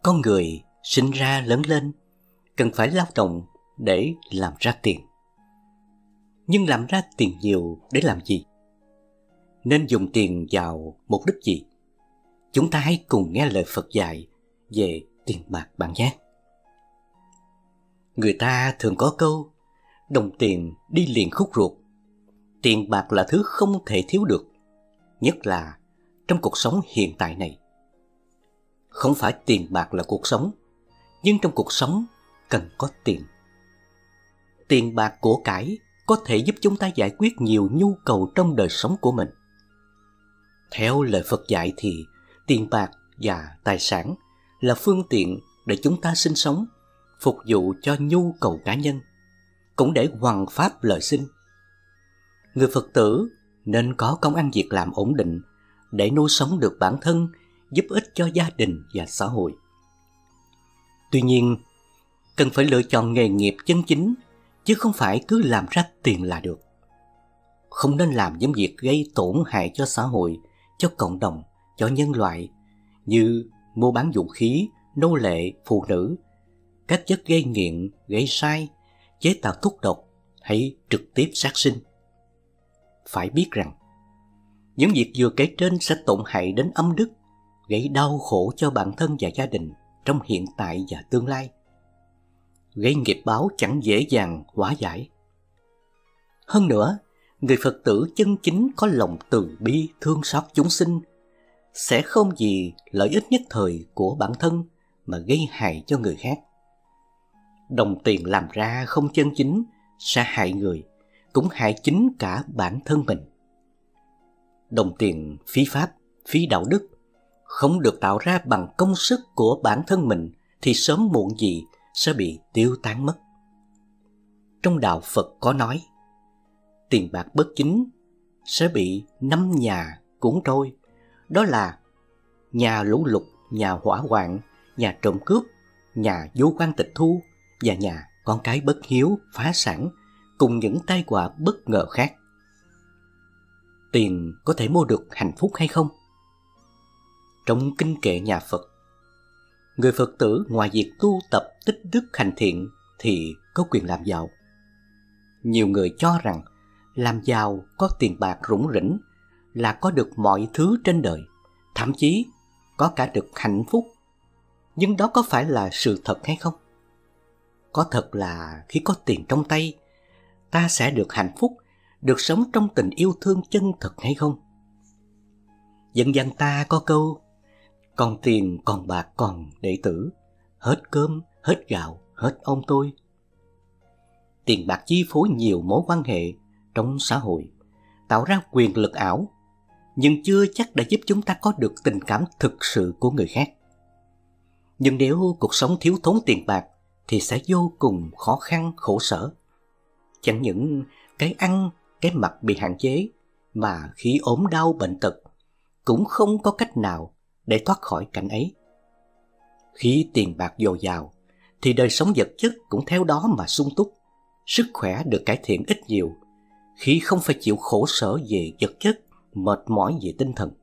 Con người sinh ra lớn lên cần phải lao động để làm ra tiền. Nhưng làm ra tiền nhiều để làm gì? Nên dùng tiền vào mục đích gì? Chúng ta hãy cùng nghe lời Phật dạy về tiền bạc bạn nhé. Người ta thường có câu đồng tiền đi liền khúc ruột. Tiền bạc là thứ không thể thiếu được, nhất là trong cuộc sống hiện tại này. Không phải tiền bạc là cuộc sống, nhưng trong cuộc sống cần có tiền. Tiền bạc của cải có thể giúp chúng ta giải quyết nhiều nhu cầu trong đời sống của mình. Theo lời Phật dạy thì tiền bạc và tài sản là phương tiện để chúng ta sinh sống, phục vụ cho nhu cầu cá nhân, cũng để hoằng pháp lợi sinh. Người Phật tử nên có công ăn việc làm ổn định để nuôi sống được bản thân, giúp ích cho gia đình và xã hội. Tuy nhiên, cần phải lựa chọn nghề nghiệp chân chính, chứ không phải cứ làm ra tiền là được. Không nên làm những việc gây tổn hại cho xã hội, cho cộng đồng, cho nhân loại, như mua bán vũ khí, nô lệ, phụ nữ, các chất gây nghiện, gây sai, chế tạo thuốc độc hay trực tiếp sát sinh. Phải biết rằng, những việc vừa kể trên sẽ tổn hại đến âm đức, gây đau khổ cho bản thân và gia đình trong hiện tại và tương lai, gây nghiệp báo chẳng dễ dàng hóa giải. Hơn nữa, người Phật tử chân chính có lòng từ bi thương xót chúng sinh sẽ không vì lợi ích nhất thời của bản thân mà gây hại cho người khác. Đồng tiền làm ra không chân chính sẽ hại người, cũng hại chính cả bản thân mình. Đồng tiền phí pháp, phí đạo đức, không được tạo ra bằng công sức của bản thân mình thì sớm muộn gì sẽ bị tiêu tán mất. Trong đạo Phật có nói, tiền bạc bất chính sẽ bị 5 nhà cuốn trôi. Đó là nhà lũ lụt, nhà hỏa hoạn, nhà trộm cướp, nhà vô quan tịch thu và nhà con cái bất hiếu phá sản, cùng những tai họa bất ngờ khác. Tiền có thể mua được hạnh phúc hay không? Trong kinh kệ nhà Phật, người Phật tử ngoài việc tu tập tích đức hành thiện thì có quyền làm giàu. Nhiều người cho rằng làm giàu có tiền bạc rủng rỉnh là có được mọi thứ trên đời, thậm chí có cả được hạnh phúc. Nhưng đó có phải là sự thật hay không? Có thật là khi có tiền trong tay, ta sẽ được hạnh phúc, được sống trong tình yêu thương chân thực hay không? Dân gian ta có câu, còn tiền còn bạc còn đệ tử, hết cơm, hết gạo, hết ông tôi. Tiền bạc chi phối nhiều mối quan hệ trong xã hội, tạo ra quyền lực ảo, nhưng chưa chắc đã giúp chúng ta có được tình cảm thực sự của người khác. Nhưng nếu cuộc sống thiếu thốn tiền bạc thì sẽ vô cùng khó khăn, khổ sở. Chẳng những cái ăn, cái mặc bị hạn chế, mà khi ốm đau bệnh tật cũng không có cách nào để thoát khỏi cảnh ấy. Khi tiền bạc dồi dào thì đời sống vật chất cũng theo đó mà sung túc, sức khỏe được cải thiện ít nhiều, khi không phải chịu khổ sở về vật chất, mệt mỏi về tinh thần.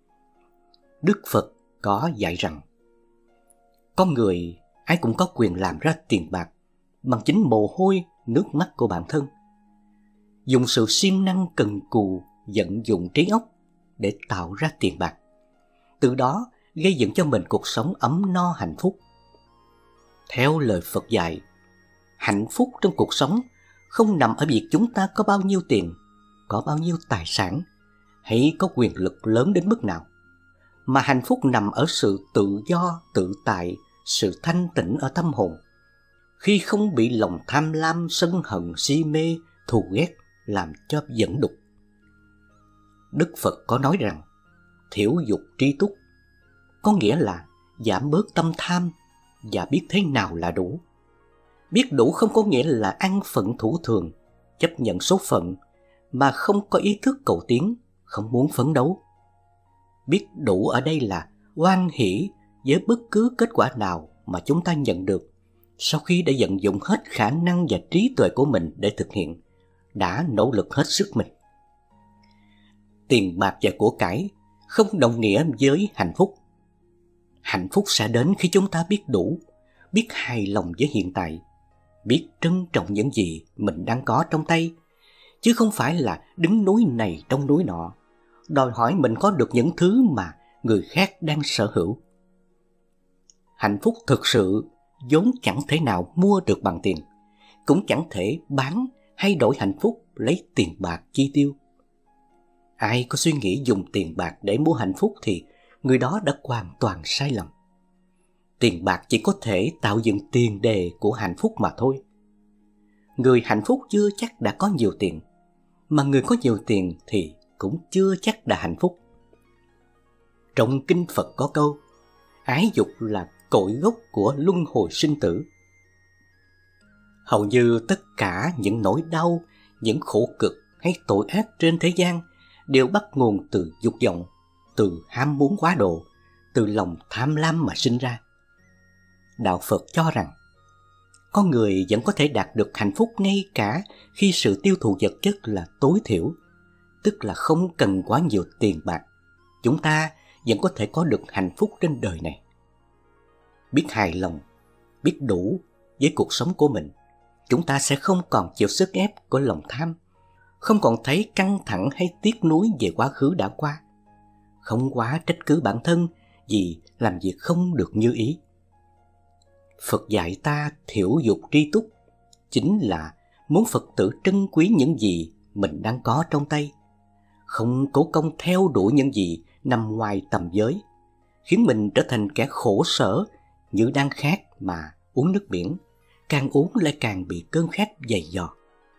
Đức Phật có dạy rằng, con người ai cũng có quyền làm ra tiền bạc bằng chính mồ hôi, nước mắt của bản thân. Dùng sự siêng năng cần cù, vận dụng trí óc để tạo ra tiền bạc, từ đó gây dựng cho mình cuộc sống ấm no hạnh phúc. Theo lời Phật dạy, hạnh phúc trong cuộc sống không nằm ở việc chúng ta có bao nhiêu tiền, có bao nhiêu tài sản, hay có quyền lực lớn đến mức nào, mà hạnh phúc nằm ở sự tự do, tự tại, sự thanh tịnh ở tâm hồn, khi không bị lòng tham lam, sân hận, si mê, thù ghét làm cho dẫn đục. Đức Phật có nói rằng, thiểu dục tri túc, có nghĩa là giảm bớt tâm tham và biết thế nào là đủ. Biết đủ không có nghĩa là an phận thủ thường, chấp nhận số phận, mà không có ý thức cầu tiến, không muốn phấn đấu. Biết đủ ở đây là hoan hỷ với bất cứ kết quả nào mà chúng ta nhận được, sau khi đã vận dụng hết khả năng và trí tuệ của mình để thực hiện, đã nỗ lực hết sức mình. Tiền bạc và của cải không đồng nghĩa với hạnh phúc. Hạnh phúc sẽ đến khi chúng ta biết đủ, biết hài lòng với hiện tại, biết trân trọng những gì mình đang có trong tay, chứ không phải là đứng núi này trong núi nọ, đòi hỏi mình có được những thứ mà người khác đang sở hữu. Hạnh phúc thực sự vốn chẳng thể nào mua được bằng tiền, cũng chẳng thể bán hay đổi hạnh phúc lấy tiền bạc chi tiêu. Ai có suy nghĩ dùng tiền bạc để mua hạnh phúc thì người đó đã hoàn toàn sai lầm. Tiền bạc chỉ có thể tạo dựng tiền đề của hạnh phúc mà thôi. Người hạnh phúc chưa chắc đã có nhiều tiền, mà người có nhiều tiền thì cũng chưa chắc đã hạnh phúc. Trong kinh Phật có câu, ái dục là cội gốc của luân hồi sinh tử. Hầu như tất cả những nỗi đau, những khổ cực hay tội ác trên thế gian đều bắt nguồn từ dục vọng, từ ham muốn quá độ, từ lòng tham lam mà sinh ra. Đạo Phật cho rằng, con người vẫn có thể đạt được hạnh phúc ngay cả khi sự tiêu thụ vật chất là tối thiểu, tức là không cần quá nhiều tiền bạc. Chúng ta vẫn có thể có được hạnh phúc trên đời này. Biết hài lòng, biết đủ với cuộc sống của mình, chúng ta sẽ không còn chịu sức ép của lòng tham, không còn thấy căng thẳng hay tiếc nuối về quá khứ đã qua, không quá trách cứ bản thân vì làm việc không được như ý. Phật dạy ta thiểu dục tri túc, chính là muốn Phật tử trân quý những gì mình đang có trong tay, không cố công theo đuổi những gì nằm ngoài tầm giới, khiến mình trở thành kẻ khổ sở như đang khát mà uống nước biển, càng uống lại càng bị cơn khát dày dò.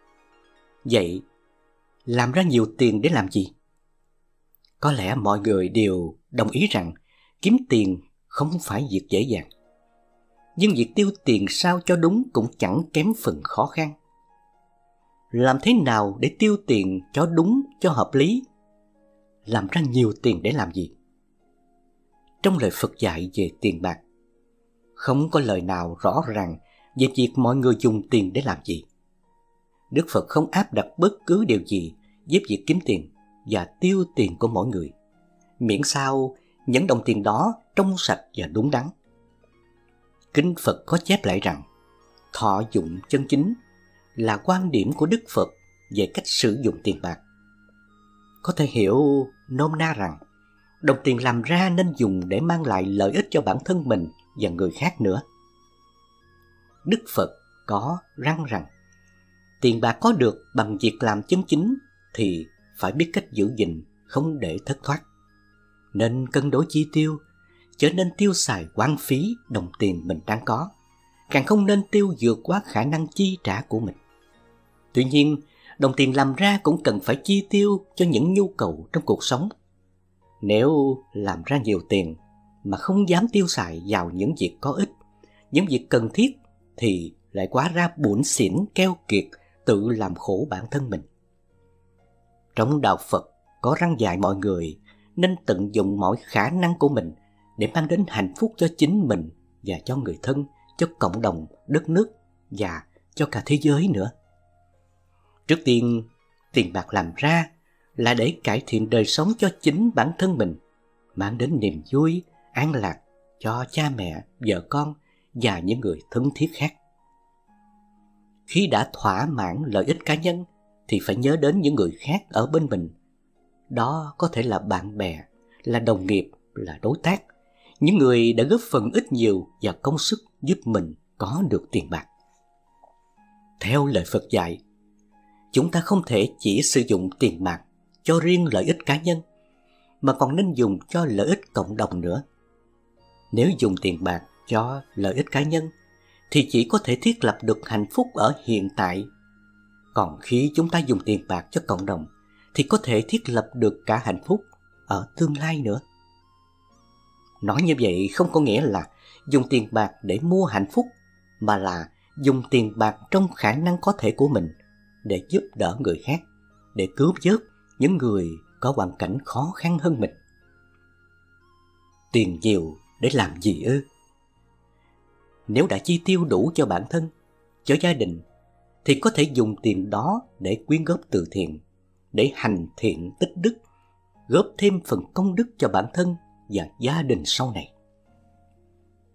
Vậy, làm ra nhiều tiền để làm gì? Có lẽ mọi người đều đồng ý rằng kiếm tiền không phải việc dễ dàng. Nhưng việc tiêu tiền sao cho đúng cũng chẳng kém phần khó khăn. Làm thế nào để tiêu tiền cho đúng, cho hợp lý? Làm ra nhiều tiền để làm gì? Trong lời Phật dạy về tiền bạc, không có lời nào rõ ràng về việc mọi người dùng tiền để làm gì. Đức Phật không áp đặt bất cứ điều gì với việc kiếm tiền và tiêu tiền của mỗi người, miễn sao những đồng tiền đó trong sạch và đúng đắn. Kinh Phật có chép lại rằng, thọ dụng chân chính là quan điểm của Đức Phật về cách sử dụng tiền bạc. Có thể hiểu nôm na rằng, đồng tiền làm ra nên dùng để mang lại lợi ích cho bản thân mình và người khác nữa. Đức Phật có răn rằng, tiền bạc có được bằng việc làm chân chính thì phải biết cách giữ gìn, không để thất thoát. Nên cân đối chi tiêu, chớ nên tiêu xài hoang phí đồng tiền mình đang có, càng không nên tiêu vượt quá khả năng chi trả của mình. Tuy nhiên, đồng tiền làm ra cũng cần phải chi tiêu cho những nhu cầu trong cuộc sống. Nếu làm ra nhiều tiền mà không dám tiêu xài vào những việc có ích, những việc cần thiết, thì lại quá ra bủn xỉn keo kiệt, tự làm khổ bản thân mình. Trong đạo Phật có răn dạy mọi người nên tận dụng mọi khả năng của mình để mang đến hạnh phúc cho chính mình và cho người thân, cho cộng đồng, đất nước và cho cả thế giới nữa. Trước tiên, tiền bạc làm ra là để cải thiện đời sống cho chính bản thân mình, mang đến niềm vui, an lạc cho cha mẹ, vợ con và những người thân thiết khác. Khi đã thỏa mãn lợi ích cá nhân thì phải nhớ đến những người khác ở bên mình. Đó có thể là bạn bè, là đồng nghiệp, là đối tác, những người đã góp phần ít nhiều và công sức giúp mình có được tiền bạc. Theo lời Phật dạy, chúng ta không thể chỉ sử dụng tiền bạc cho riêng lợi ích cá nhân, mà còn nên dùng cho lợi ích cộng đồng nữa. Nếu dùng tiền bạc cho lợi ích cá nhân thì chỉ có thể thiết lập được hạnh phúc ở hiện tại. Còn khi chúng ta dùng tiền bạc cho cộng đồng thì có thể thiết lập được cả hạnh phúc ở tương lai nữa. Nói như vậy không có nghĩa là dùng tiền bạc để mua hạnh phúc, mà là dùng tiền bạc trong khả năng có thể của mình để giúp đỡ người khác, để cứu vớt những người có hoàn cảnh khó khăn hơn mình. Tiền nhiều để làm gì ư? Nếu đã chi tiêu đủ cho bản thân, cho gia đình, thì có thể dùng tiền đó để quyên góp từ thiện, để hành thiện tích đức, góp thêm phần công đức cho bản thân và gia đình sau này.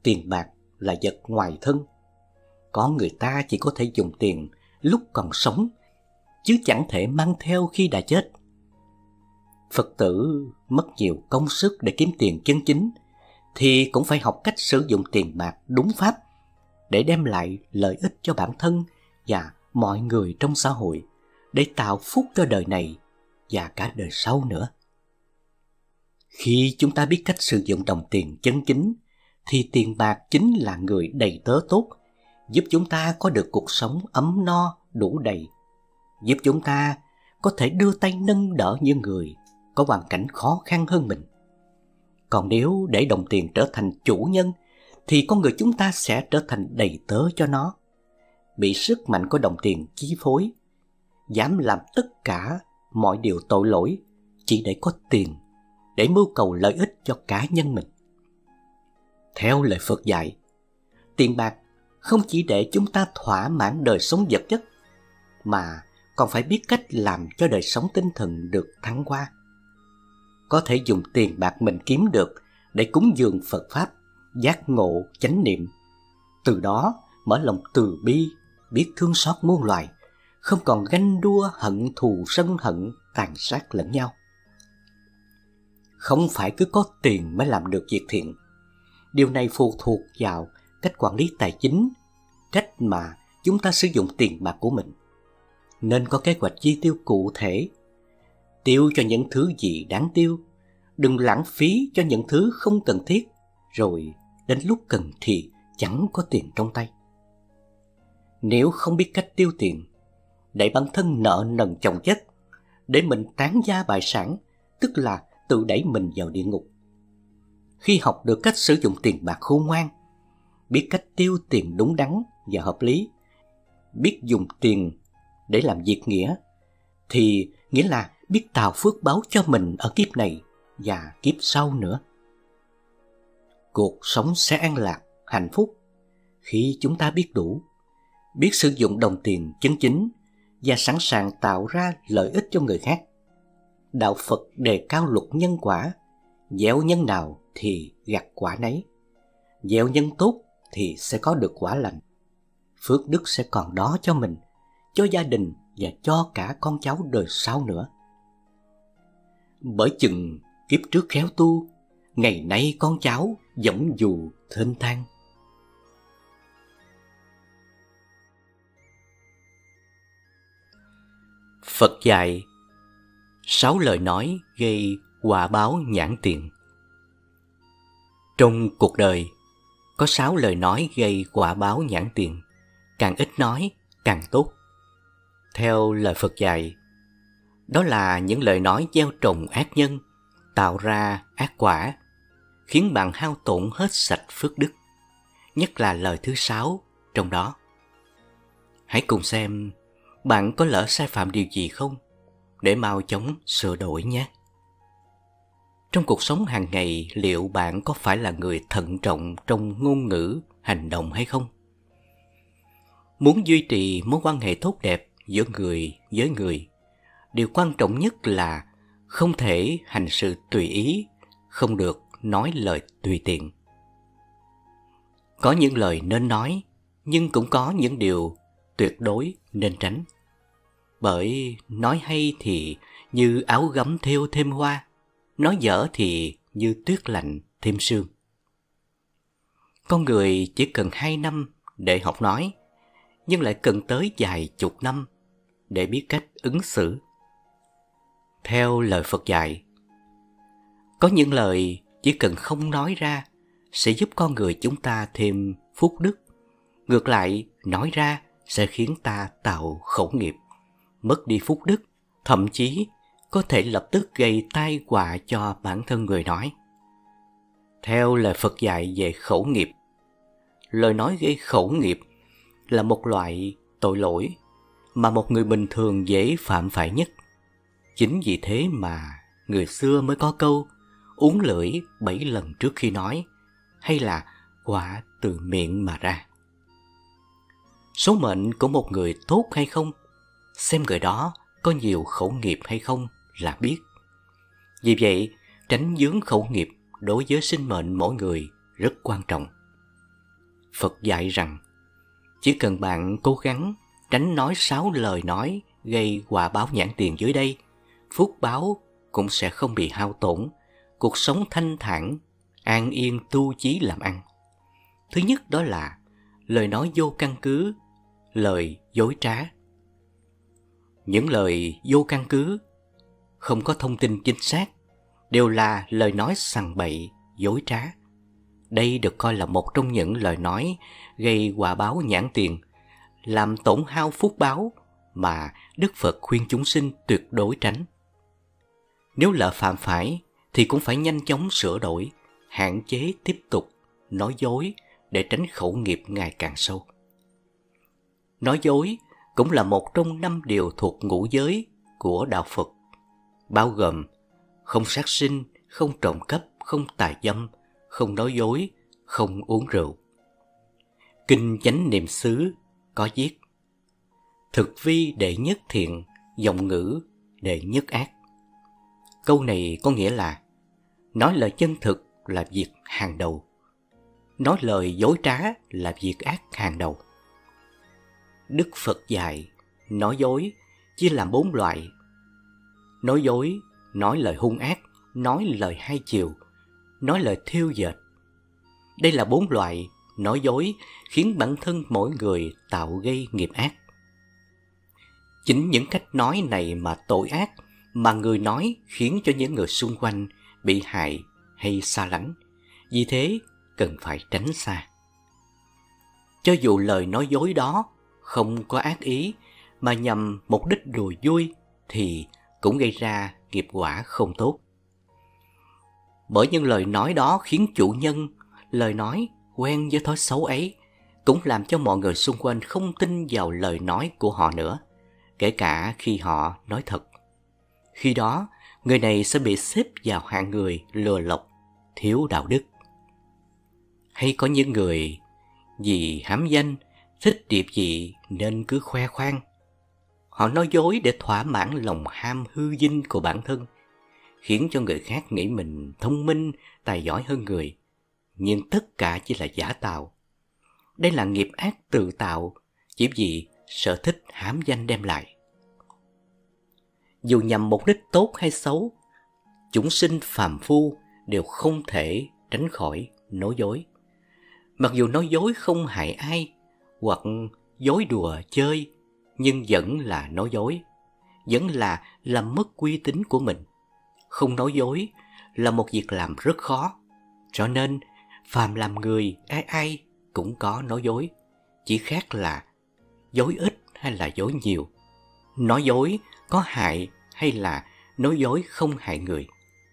tiền bạc là vật ngoài thân. Có người ta chỉ có thể dùng tiền lúc còn sống, chứ chẳng thể mang theo khi đã chết. Phật tử mất nhiều công sức để kiếm tiền chân chính, thì cũng phải học cách sử dụng tiền bạc đúng pháp để đem lại lợi ích cho bản thân và mọi người trong xã hội, để tạo phúc cho đời này và cả đời sau nữa. Khi chúng ta biết cách sử dụng đồng tiền chân chính, thì tiền bạc chính là người đầy tớ tốt, giúp chúng ta có được cuộc sống ấm no, đủ đầy, giúp chúng ta có thể đưa tay nâng đỡ những người có hoàn cảnh khó khăn hơn mình. Còn nếu để đồng tiền trở thành chủ nhân, thì con người chúng ta sẽ trở thành đầy tớ cho nó, bị sức mạnh của đồng tiền chi phối, dám làm tất cả mọi điều tội lỗi chỉ để có tiền, để mưu cầu lợi ích cho cá nhân mình. Theo lời Phật dạy, tiền bạc không chỉ để chúng ta thỏa mãn đời sống vật chất, mà còn phải biết cách làm cho đời sống tinh thần được thăng hoa. Có thể dùng tiền bạc mình kiếm được để cúng dường Phật Pháp, giác ngộ, chánh niệm. Từ đó mở lòng từ bi, biết thương xót muôn loài, không còn ganh đua, hận thù, sân hận, tàn sát lẫn nhau. Không phải cứ có tiền mới làm được việc thiện. Điều này phụ thuộc vào cách quản lý tài chính, cách mà chúng ta sử dụng tiền bạc của mình. Nên có kế hoạch chi tiêu cụ thể. Tiêu cho những thứ gì đáng tiêu, đừng lãng phí cho những thứ không cần thiết, rồi đến lúc cần thì chẳng có tiền trong tay. Nếu không biết cách tiêu tiền, để bản thân nợ nần chồng chất, để mình tán gia bại sản, tức là tự đẩy mình vào địa ngục. Khi học được cách sử dụng tiền bạc khôn ngoan, biết cách tiêu tiền đúng đắn và hợp lý, biết dùng tiền để làm việc nghĩa, thì nghĩa là biết tạo phước báo cho mình ở kiếp này và kiếp sau nữa. Cuộc sống sẽ an lạc, hạnh phúc khi chúng ta biết đủ, biết sử dụng đồng tiền chân chính và sẵn sàng tạo ra lợi ích cho người khác. Đạo Phật đề cao luật nhân quả, gieo nhân nào thì gặt quả nấy. Gieo nhân tốt thì sẽ có được quả lành. Phước đức sẽ còn đó cho mình, cho gia đình và cho cả con cháu đời sau nữa. Bởi chừng kiếp trước khéo tu, ngày nay con cháu vẫn dù thênh thang. Phật dạy 6 lời nói gây quả báo nhãn tiền. Trong cuộc đời, có 6 lời nói gây quả báo nhãn tiền, càng ít nói càng tốt. Theo lời Phật dạy, đó là những lời nói gieo trồng ác nhân, tạo ra ác quả, khiến bạn hao tổn hết sạch phước đức. Nhất là lời thứ 6 trong đó. Hãy cùng xem bạn có lỡ sai phạm điều gì không, để mau chóng sửa đổi nhé. Trong cuộc sống hàng ngày, liệu bạn có phải là người thận trọng trong ngôn ngữ, hành động hay không? Muốn duy trì mối quan hệ tốt đẹp giữa người với người, điều quan trọng nhất là không thể hành sự tùy ý, không được nói lời tùy tiện. Có những lời nên nói, nhưng cũng có những điều tuyệt đối nên tránh. Bởi nói hay thì như áo gấm thêu thêm hoa, nói dở thì như tuyết lạnh thêm sương. Con người chỉ cần 2 năm để học nói, nhưng lại cần tới vài chục năm để biết cách ứng xử. Theo lời Phật dạy, có những lời chỉ cần không nói ra sẽ giúp con người chúng ta thêm phúc đức. Ngược lại, nói ra sẽ khiến ta tạo khẩu nghiệp, mất đi phúc đức, thậm chí có thể lập tức gây tai họa cho bản thân người nói. Theo lời Phật dạy về khẩu nghiệp, lời nói gây khẩu nghiệp là một loại tội lỗi mà một người bình thường dễ phạm phải nhất. Chính vì thế mà người xưa mới có câu uốn lưỡi 7 lần trước khi nói, hay là quả từ miệng mà ra. Số mệnh của một người tốt hay không, xem người đó có nhiều khẩu nghiệp hay không là biết. Vì vậy, tránh vướng khẩu nghiệp đối với sinh mệnh mỗi người rất quan trọng. Phật dạy rằng chỉ cần bạn cố gắng tránh nói 6 lời nói gây quả báo nhãn tiền dưới đây, phúc báo cũng sẽ không bị hao tổn, cuộc sống thanh thản, an yên tu chí làm ăn. Thứ nhất đó là lời nói vô căn cứ, lời dối trá. Những lời vô căn cứ, không có thông tin chính xác, đều là lời nói sằng bậy, dối trá. Đây được coi là một trong những lời nói gây quả báo nhãn tiền, làm tổn hao phúc báo mà Đức Phật khuyên chúng sinh tuyệt đối tránh. Nếu lỡ phạm phải thì cũng phải nhanh chóng sửa đổi, hạn chế tiếp tục nói dối để tránh khẩu nghiệp ngày càng sâu. Nói dối cũng là một trong 5 điều thuộc ngũ giới của Đạo Phật, bao gồm không sát sinh, không trộm cắp, không tà dâm, không nói dối, không uống rượu. Kinh Chánh Niệm xứ có viết: thực vi đệ nhất thiện, giọng ngữ đệ nhất ác. Câu này có nghĩa là nói lời chân thực là việc hàng đầu, nói lời dối trá là việc ác hàng đầu. Đức Phật dạy nói dối chia làm 4 loại. Nói dối, nói lời hung ác, nói lời hai chiều, nói lời thiêu dệt. Đây là 4 loại nói dối khiến bản thân mỗi người tạo gây nghiệp ác. Chính những cách nói này mà tội ác mà người nói khiến cho những người xung quanh bị hại hay xa lánh. Vì thế cần phải tránh xa. Cho dù lời nói dối đó không có ác ý mà nhằm mục đích đùa vui thì cũng gây ra nghiệp quả không tốt. Bởi những lời nói đó khiến chủ nhân lời nói quen với thói xấu ấy, cũng làm cho mọi người xung quanh không tin vào lời nói của họ nữa, kể cả khi họ nói thật. Khi đó, người này sẽ bị xếp vào hạng người lừa lọc, thiếu đạo đức. Hay có những người vì hám danh, thích địa vị nên cứ khoe khoang. Họ nói dối để thỏa mãn lòng ham hư vinh của bản thân, khiến cho người khác nghĩ mình thông minh, tài giỏi hơn người. Nhưng tất cả chỉ là giả tạo. Đây là nghiệp ác tự tạo, chỉ vì sở thích hám danh đem lại. Dù nhằm mục đích tốt hay xấu, chúng sinh phàm phu đều không thể tránh khỏi nói dối. Mặc dù nói dối không hại ai, hoặc dối đùa chơi, nhưng vẫn là nói dối, vẫn là làm mất uy tín của mình. Không nói dối là một việc làm rất khó, cho nên phàm làm người ai ai cũng có nói dối, chỉ khác là dối ít hay là dối nhiều, nói dối có hại hay là nói dối không hại người.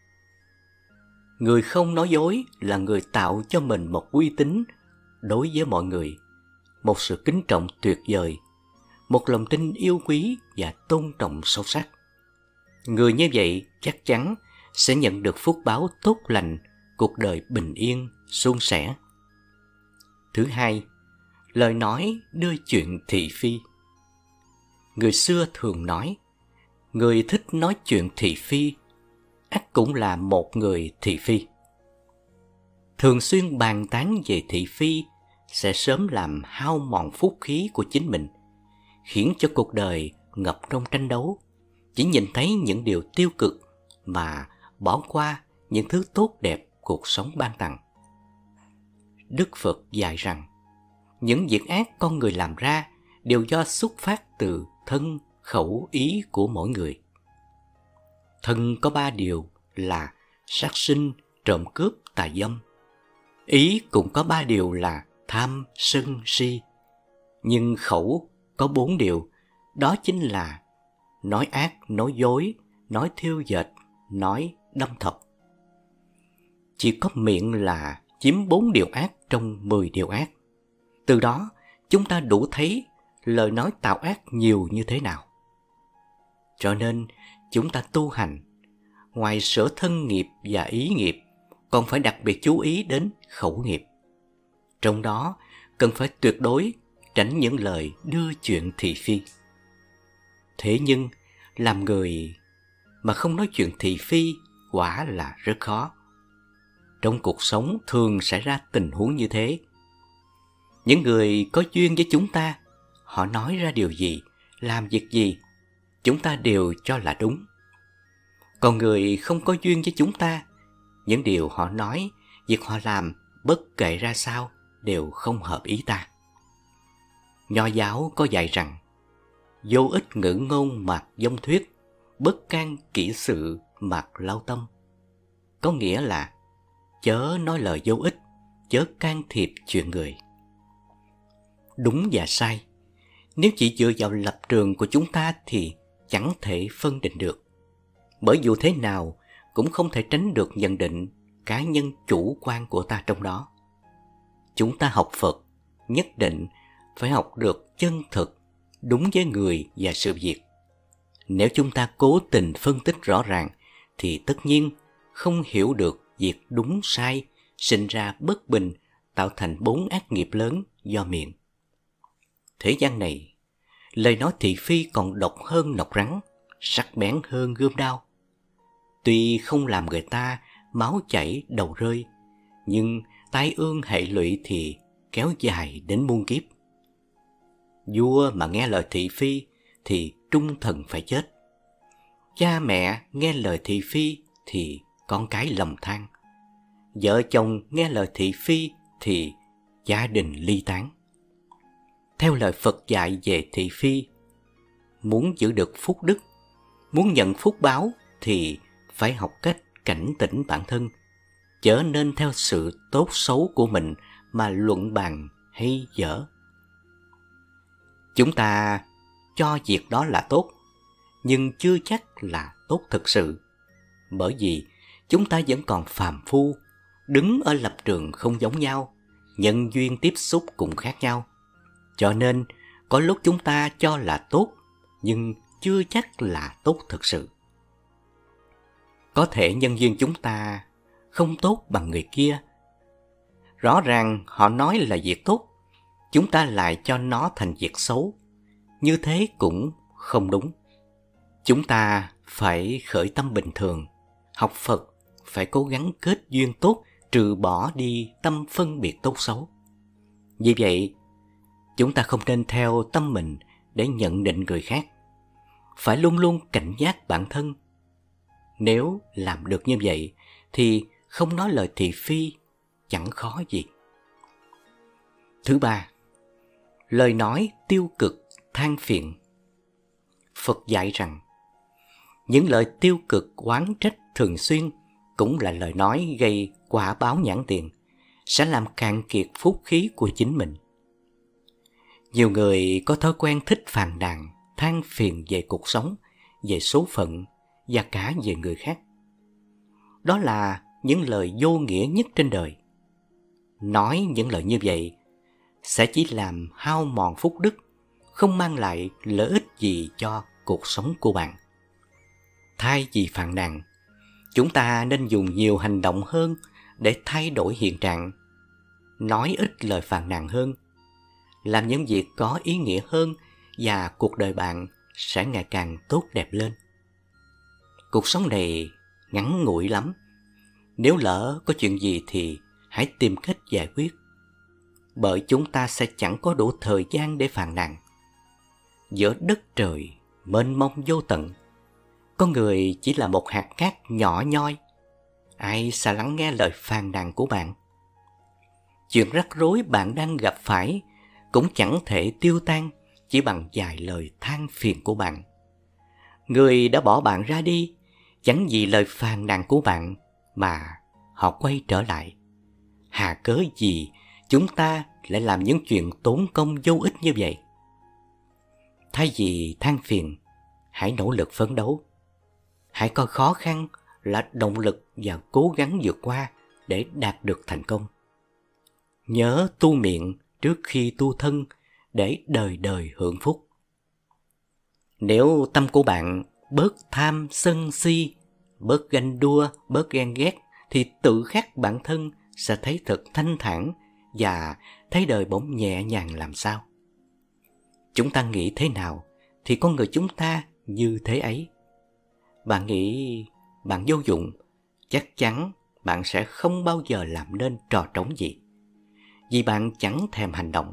Người không nói dối là người tạo cho mình một uy tín đối với mọi người, một sự kính trọng tuyệt vời, một lòng tin yêu quý và tôn trọng sâu sắc. Người như vậy chắc chắn sẽ nhận được phúc báo tốt lành, cuộc đời bình yên, suôn sẻ. Thứ hai, lời nói đưa chuyện thị phi. Người xưa thường nói, người thích nói chuyện thị phi, ắt cũng là một người thị phi. Thường xuyên bàn tán về thị phi sẽ sớm làm hao mòn phúc khí của chính mình, khiến cho cuộc đời ngập trong tranh đấu, chỉ nhìn thấy những điều tiêu cực mà bỏ qua những thứ tốt đẹp cuộc sống ban tặng. Đức Phật dạy rằng, những việc ác con người làm ra đều do xuất phát từ thân, khẩu, ý của mỗi người. Thân có 3 điều là sát sinh, trộm cướp, tà dâm. Ý cũng có 3 điều là tham, sân, si. Nhưng khẩu có 4 điều, đó chính là nói ác, nói dối, nói thiêu dệt, nói đâm thọc. Chỉ có miệng là chiếm 4 điều ác trong 10 điều ác. Từ đó, chúng ta đủ thấy lời nói tạo ác nhiều như thế nào. Cho nên, chúng ta tu hành, ngoài sửa thân nghiệp và ý nghiệp, còn phải đặc biệt chú ý đến khẩu nghiệp. Trong đó, cần phải tuyệt đối tránh những lời đưa chuyện thị phi. Thế nhưng, làm người mà không nói chuyện thị phi quả là rất khó. Trong cuộc sống thường xảy ra tình huống như thế. Những người có duyên với chúng ta, họ nói ra điều gì, làm việc gì, chúng ta đều cho là đúng. Còn người không có duyên với chúng ta, những điều họ nói, việc họ làm, bất kể ra sao, đều không hợp ý ta. Nho giáo có dạy rằng, vô ích ngữ ngôn mạc dông thuyết, bất can kỹ sự mạc lao tâm. Có nghĩa là chớ nói lời vô ích, chớ can thiệp chuyện người. Đúng và sai, nếu chỉ dựa vào lập trường của chúng ta thì chẳng thể phân định được. Bởi dù thế nào cũng không thể tránh được nhận định cá nhân chủ quan của ta trong đó. Chúng ta học Phật nhất định phải học được chân thực, đúng với người và sự việc. Nếu chúng ta cố tình phân tích rõ ràng thì tất nhiên không hiểu được việc đúng sai, sinh ra bất bình, tạo thành 4 ác nghiệp lớn do miệng. Thế gian này, lời nói thị phi còn độc hơn nọc rắn, sắc bén hơn gươm đao. Tuy không làm người ta máu chảy đầu rơi, nhưng tai ương hệ lụy thì kéo dài đến muôn kiếp. Vua mà nghe lời thị phi thì trung thần phải chết. Cha mẹ nghe lời thị phi thì con cái lầm than. Vợ chồng nghe lời thị phi thì gia đình ly tán. Theo lời Phật dạy về thị phi, muốn giữ được phúc đức, muốn nhận phúc báo thì phải học cách cảnh tỉnh bản thân, chớ nên theo sự tốt xấu của mình mà luận bàn hay dở. Chúng ta cho việc đó là tốt, nhưng chưa chắc là tốt thực sự, bởi vì chúng ta vẫn còn phàm phu, đứng ở lập trường không giống nhau, nhân duyên tiếp xúc cũng khác nhau. Cho nên, có lúc chúng ta cho là tốt, nhưng chưa chắc là tốt thực sự. Có thể nhân duyên chúng ta không tốt bằng người kia. Rõ ràng họ nói là việc tốt, chúng ta lại cho nó thành việc xấu. Như thế cũng không đúng. Chúng ta phải khởi tâm bình thường, học Phật phải cố gắng kết duyên tốt, trừ bỏ đi tâm phân biệt tốt xấu. Vì vậy, chúng ta không nên theo tâm mình để nhận định người khác. Phải luôn luôn cảnh giác bản thân. Nếu làm được như vậy thì không nói lời thị phi chẳng khó gì. Thứ ba, lời nói tiêu cực, than phiền. Phật dạy rằng, những lời tiêu cực oán trách thường xuyên cũng là lời nói gây quả báo nhãn tiền, sẽ làm cạn kiệt phúc khí của chính mình. Nhiều người có thói quen thích phàn nàn, than phiền về cuộc sống, về số phận và cả về người khác. Đó là những lời vô nghĩa nhất trên đời. Nói những lời như vậy sẽ chỉ làm hao mòn phúc đức, không mang lại lợi ích gì cho cuộc sống của bạn. Thay vì phàn nàn, chúng ta nên dùng nhiều hành động hơn để thay đổi hiện trạng. Nói ít lời phàn nàn hơn, làm những việc có ý nghĩa hơn và cuộc đời bạn sẽ ngày càng tốt đẹp lên. Cuộc sống này ngắn ngủi lắm. Nếu lỡ có chuyện gì thì hãy tìm cách giải quyết, bởi chúng ta sẽ chẳng có đủ thời gian để phàn nàn. Giữa đất trời mênh mông vô tận, con người chỉ là một hạt cát nhỏ nhoi. Ai sẽ lắng nghe lời phàn nàn của bạn? Chuyện rắc rối bạn đang gặp phải cũng chẳng thể tiêu tan chỉ bằng vài lời than phiền của bạn. Người đã bỏ bạn ra đi chẳng vì lời phàn nàn của bạn mà họ quay trở lại. Hà cớ gì chúng ta lại làm những chuyện tốn công vô ích như vậy? Thay vì than phiền, hãy nỗ lực phấn đấu. Hãy coi khó khăn là động lực và cố gắng vượt qua để đạt được thành công. Nhớ tu miệng trước khi tu thân để đời đời hưởng phúc. Nếu tâm của bạn bớt tham sân si, bớt ganh đua, bớt ghen ghét thì tự khắc bản thân sẽ thấy thật thanh thản và thấy đời bỗng nhẹ nhàng làm sao. Chúng ta nghĩ thế nào thì con người chúng ta như thế ấy. Bạn nghĩ bạn vô dụng, chắc chắn bạn sẽ không bao giờ làm nên trò trống gì. vì bạn chẳng thèm hành động.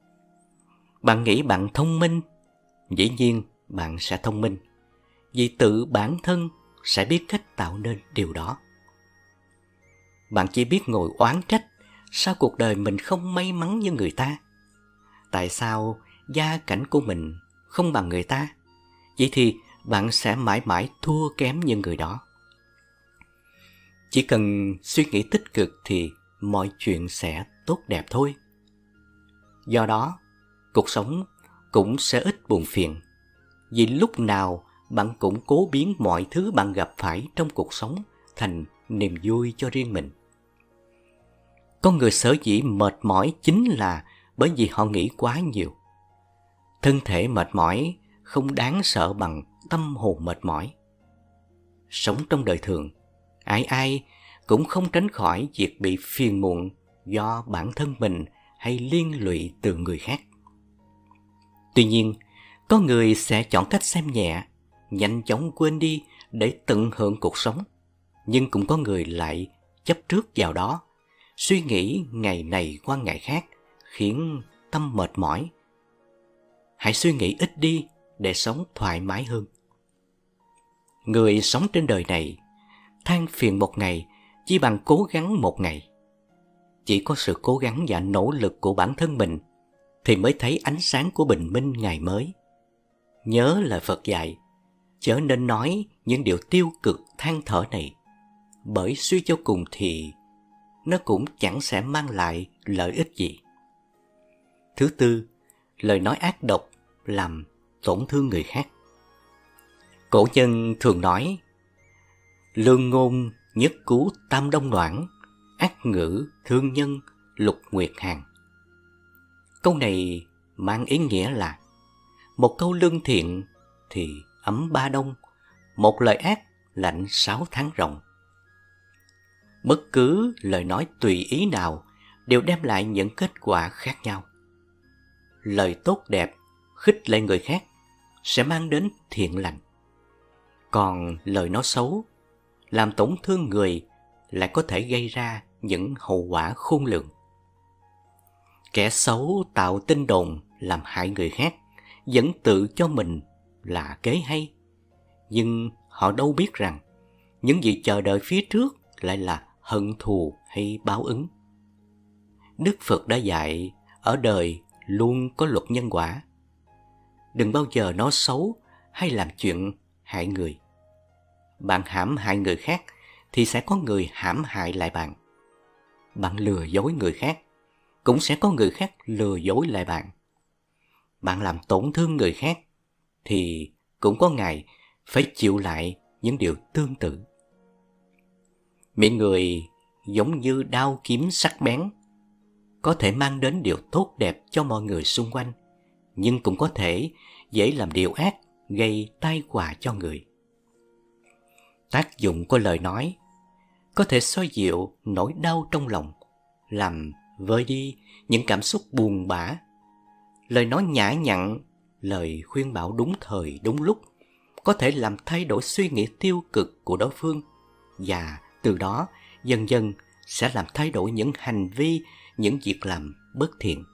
Bạn nghĩ bạn thông minh, dĩ nhiên bạn sẽ thông minh, vì tự bản thân sẽ biết cách tạo nên điều đó. Bạn chỉ biết ngồi oán trách sao cuộc đời mình không may mắn như người ta, tại sao gia cảnh của mình không bằng người ta. Vậy thì bạn sẽ mãi mãi thua kém như người đó. Chỉ cần suy nghĩ tích cực thì mọi chuyện sẽ tốt đẹp thôi. Do đó, cuộc sống cũng sẽ ít buồn phiền, vì lúc nào bạn cũng cố biến mọi thứ bạn gặp phải trong cuộc sống thành niềm vui cho riêng mình. Con người sở dĩ mệt mỏi chính là bởi vì họ nghĩ quá nhiều. Thân thể mệt mỏi không đáng sợ bằng tâm hồn mệt mỏi. Sống trong đời thường, ai ai cũng không tránh khỏi việc bị phiền muộn do bản thân mình hay liên lụy từ người khác. Tuy nhiên, có người sẽ chọn cách xem nhẹ, nhanh chóng quên đi để tận hưởng cuộc sống. Nhưng cũng có người lại chấp trước vào đó, suy nghĩ ngày này qua ngày khác, khiến tâm mệt mỏi. Hãy suy nghĩ ít đi để sống thoải mái hơn. Người sống trên đời này, than phiền một ngày chỉ bằng cố gắng một ngày. Chỉ có sự cố gắng và nỗ lực của bản thân mình thì mới thấy ánh sáng của bình minh ngày mới. Nhớ lời Phật dạy, chớ nên nói những điều tiêu cực than thở này, bởi suy cho cùng thì nó cũng chẳng sẽ mang lại lợi ích gì. Thứ tư, lời nói ác độc làm tổn thương người khác. Cổ nhân thường nói, lương ngôn nhất cú tam đông noãn, ác ngữ thương nhân lục nguyệt hàng. Câu này mang ý nghĩa là một câu lương thiện thì ấm ba đông, một lời ác lạnh 6 tháng ròng. Bất cứ lời nói tùy ý nào đều đem lại những kết quả khác nhau. Lời tốt đẹp khích lệ người khác sẽ mang đến thiện lành, còn lời nói xấu làm tổn thương người lại có thể gây ra những hậu quả khôn lường. Kẻ xấu tạo tin đồn làm hại người khác, vẫn tự cho mình là kế hay, nhưng họ đâu biết rằng những gì chờ đợi phía trước lại là hận thù hay báo ứng. Đức Phật đã dạy ở đời luôn có luật nhân quả. Đừng bao giờ nói xấu hay làm chuyện hại người. Bạn hãm hại người khác thì sẽ có người hãm hại lại bạn. Bạn lừa dối người khác, cũng sẽ có người khác lừa dối lại bạn. Bạn làm tổn thương người khác thì cũng có ngày phải chịu lại những điều tương tự. Miệng người giống như đao kiếm sắc bén, có thể mang đến điều tốt đẹp cho mọi người xung quanh, nhưng cũng có thể dễ làm điều ác, gây tai họa cho người. Tác dụng của lời nói có thể xoa dịu nỗi đau trong lòng, làm vơi đi những cảm xúc buồn bã. Lời nói nhã nhặn, lời khuyên bảo đúng thời đúng lúc có thể làm thay đổi suy nghĩ tiêu cực của đối phương, và từ đó dần dần sẽ làm thay đổi những hành vi, những việc làm bất thiện.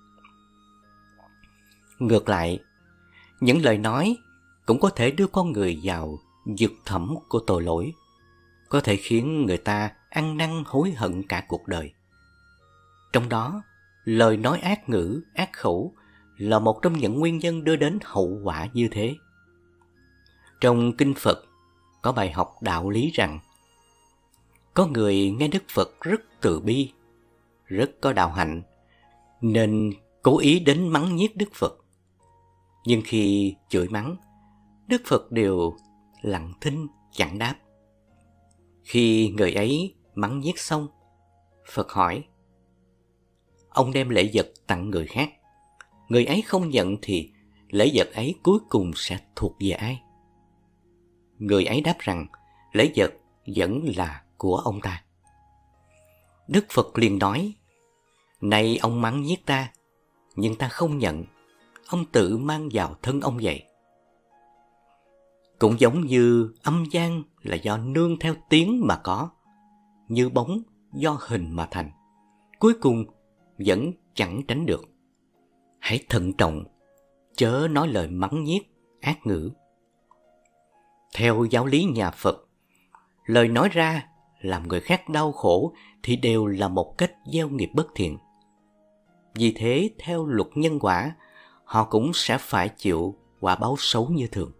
Ngược lại, những lời nói cũng có thể đưa con người vào vực thẳm của tội lỗi, có thể khiến người ta ăn năn hối hận cả cuộc đời. Trong đó, lời nói ác ngữ, ác khẩu là một trong những nguyên nhân đưa đến hậu quả như thế. Trong Kinh Phật có bài học đạo lý rằng, có người nghe Đức Phật rất từ bi, rất có đạo hạnh, nên cố ý đến mắng nhiếc Đức Phật. Nhưng khi chửi mắng, Đức Phật đều lặng thinh chẳng đáp. Khi người ấy mắng nhiếc xong, Phật hỏi, ông đem lễ vật tặng người khác, người ấy không nhận thì lễ vật ấy cuối cùng sẽ thuộc về ai? Người ấy đáp rằng lễ vật vẫn là của ông ta. Đức Phật liền nói, này ông mắng nhiếc ta, nhưng ta không nhận, ông tự mang vào thân ông vậy. Cũng giống như âm gian là do nương theo tiếng mà có, như bóng do hình mà thành, cuối cùng vẫn chẳng tránh được. Hãy thận trọng, chớ nói lời mắng nhiếc, ác ngữ. Theo giáo lý nhà Phật, lời nói ra làm người khác đau khổ thì đều là một cách gieo nghiệp bất thiện. Vì thế, theo luật nhân quả, họ cũng sẽ phải chịu quả báo xấu như thường.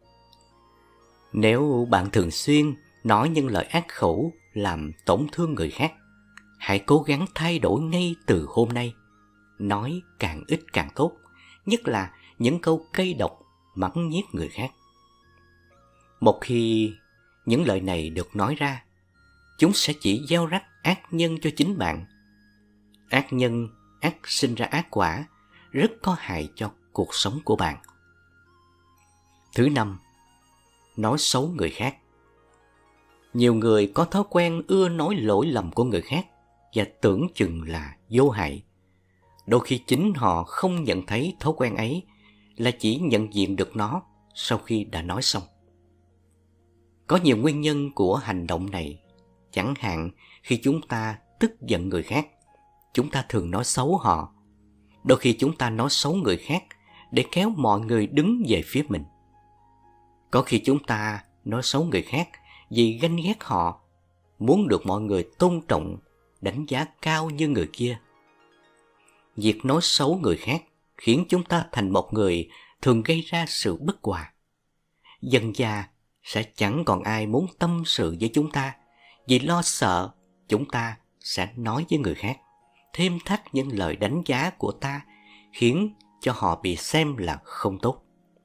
Nếu bạn thường xuyên nói những lời ác khẩu làm tổn thương người khác, hãy cố gắng thay đổi ngay từ hôm nay. Nói càng ít càng tốt, nhất là những câu cay độc mắng nhiếc người khác. Một khi những lời này được nói ra, chúng sẽ chỉ gieo rắc ác nhân cho chính bạn. Ác nhân ắt sinh ra ác quả, rất có hại cho cuộc sống của bạn. Thứ năm, nói xấu người khác. Nhiều người có thói quen ưa nói lỗi lầm của người khác và tưởng chừng là vô hại. Đôi khi chính họ không nhận thấy thói quen ấy, là chỉ nhận diện được nó sau khi đã nói xong. Có nhiều nguyên nhân của hành động này. Chẳng hạn khi chúng ta tức giận người khác, chúng ta thường nói xấu họ. Đôi khi chúng ta nói xấu người khác để kéo mọi người đứng về phía mình. Có khi chúng ta nói xấu người khác vì ganh ghét họ, muốn được mọi người tôn trọng, đánh giá cao như người kia. Việc nói xấu người khác khiến chúng ta thành một người thường gây ra sự bất hòa. Dần dà sẽ chẳng còn ai muốn tâm sự với chúng ta, vì lo sợ chúng ta sẽ nói với người khác, thêm thắt những lời đánh giá của ta, khiến cho họ bị xem là không tốt.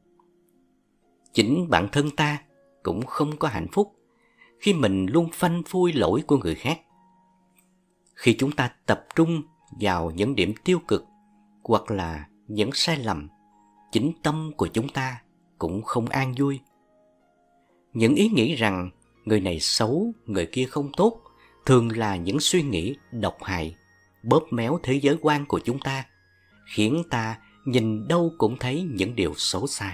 Chính bản thân ta cũng không có hạnh phúc khi mình luôn phanh phui lỗi của người khác. Khi chúng ta tập trung vào những điểm tiêu cực hoặc là những sai lầm, chính tâm của chúng ta cũng không an vui. Những ý nghĩ rằng người này xấu, người kia không tốt thường là những suy nghĩ độc hại, bóp méo thế giới quan của chúng ta, khiến ta nhìn đâu cũng thấy những điều xấu xa.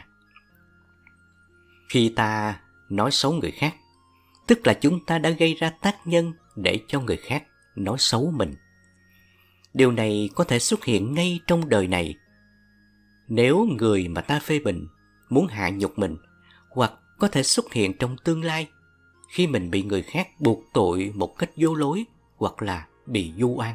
Khi ta nói xấu người khác, tức là chúng ta đã gây ra tác nhân để cho người khác nói xấu mình. Điều này có thể xuất hiện ngay trong đời này. Nếu người mà ta phê bình muốn hạ nhục mình, hoặc có thể xuất hiện trong tương lai khi mình bị người khác buộc tội một cách vô lối hoặc là bị vu oan.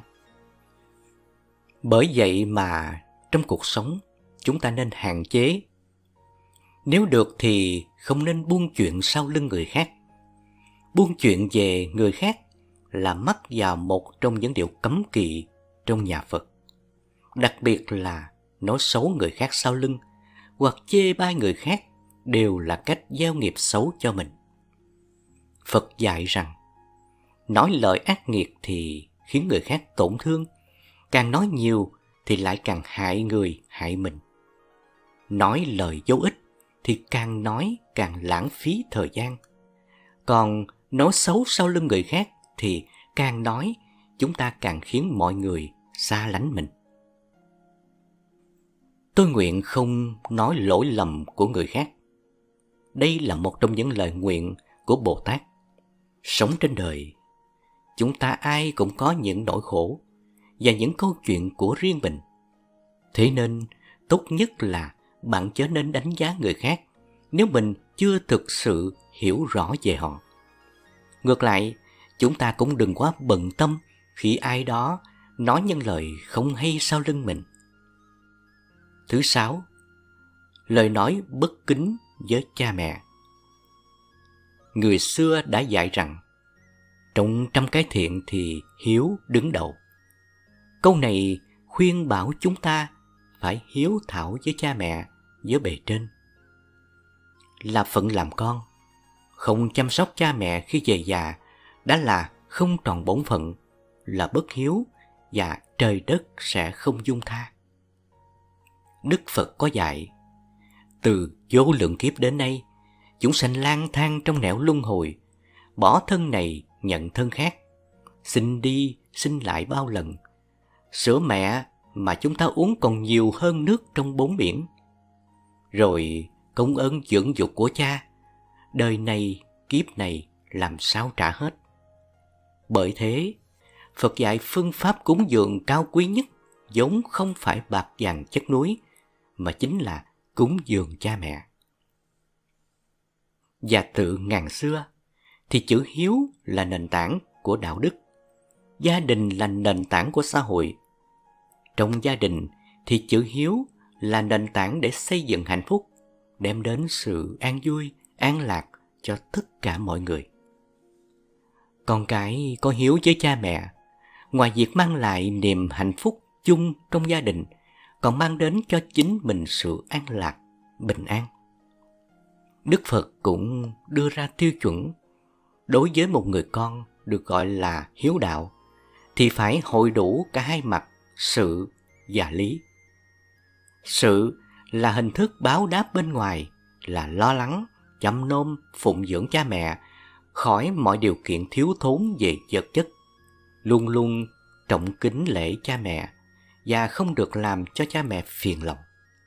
Bởi vậy mà trong cuộc sống chúng ta nên hạn chế. Nếu được thì không nên buôn chuyện sau lưng người khác. Buôn chuyện về người khác là mắc vào một trong những điều cấm kỵ trong nhà Phật. Đặc biệt là nói xấu người khác sau lưng hoặc chê bai người khác đều là cách gieo nghiệp xấu cho mình. Phật dạy rằng nói lời ác nghiệt thì khiến người khác tổn thương, càng nói nhiều thì lại càng hại người hại mình. Nói lời vô ích thì càng nói càng lãng phí thời gian. Còn nói xấu sau lưng người khác thì càng nói chúng ta càng khiến mọi người xa lánh mình. Tôi nguyện không nói lỗi lầm của người khác. Đây là một trong những lời nguyện của Bồ Tát. Sống trên đời, chúng ta ai cũng có những nỗi khổ và những câu chuyện của riêng mình. Thế nên, tốt nhất là bạn chớ nên đánh giá người khác nếu mình chưa thực sự hiểu rõ về họ. Ngược lại, chúng ta cũng đừng quá bận tâm khi ai đó nói những lời không hay sau lưng mình. Thứ 6, lời nói bất kính với cha mẹ. Người xưa đã dạy rằng trong trăm cái thiện thì hiếu đứng đầu. Câu này khuyên bảo chúng ta phải hiếu thảo với cha mẹ, với bề trên. Là phận làm con, không chăm sóc cha mẹ khi về già đã là không tròn bổn phận, là bất hiếu và trời đất sẽ không dung tha. Đức Phật có dạy, từ vô lượng kiếp đến nay, chúng sanh lang thang trong nẻo luân hồi, bỏ thân này nhận thân khác, sinh đi sinh lại bao lần. Sữa mẹ mà chúng ta uống còn nhiều hơn nước trong 4 biển. Rồi công ơn dưỡng dục của cha, đời này kiếp này làm sao trả hết. Bởi thế, Phật dạy phương pháp cúng dường cao quý nhất vốn không phải bạc vàng chất núi, mà chính là cúng dường cha mẹ. Và từ ngàn xưa thì chữ hiếu là nền tảng của đạo đức. Gia đình là nền tảng của xã hội. Trong gia đình thì chữ hiếu là nền tảng để xây dựng hạnh phúc, đem đến sự an vui, an lạc cho tất cả mọi người. Con cái có hiếu với cha mẹ, ngoài việc mang lại niềm hạnh phúc chung trong gia đình, còn mang đến cho chính mình sự an lạc, bình an. Đức Phật cũng đưa ra tiêu chuẩn đối với một người con được gọi là hiếu đạo thì phải hội đủ cả hai mặt sự và lý. Sự là hình thức báo đáp bên ngoài, là lo lắng, chăm nom, phụng dưỡng cha mẹ khỏi mọi điều kiện thiếu thốn về vật chất, luôn luôn trọng kính lễ cha mẹ và không được làm cho cha mẹ phiền lòng.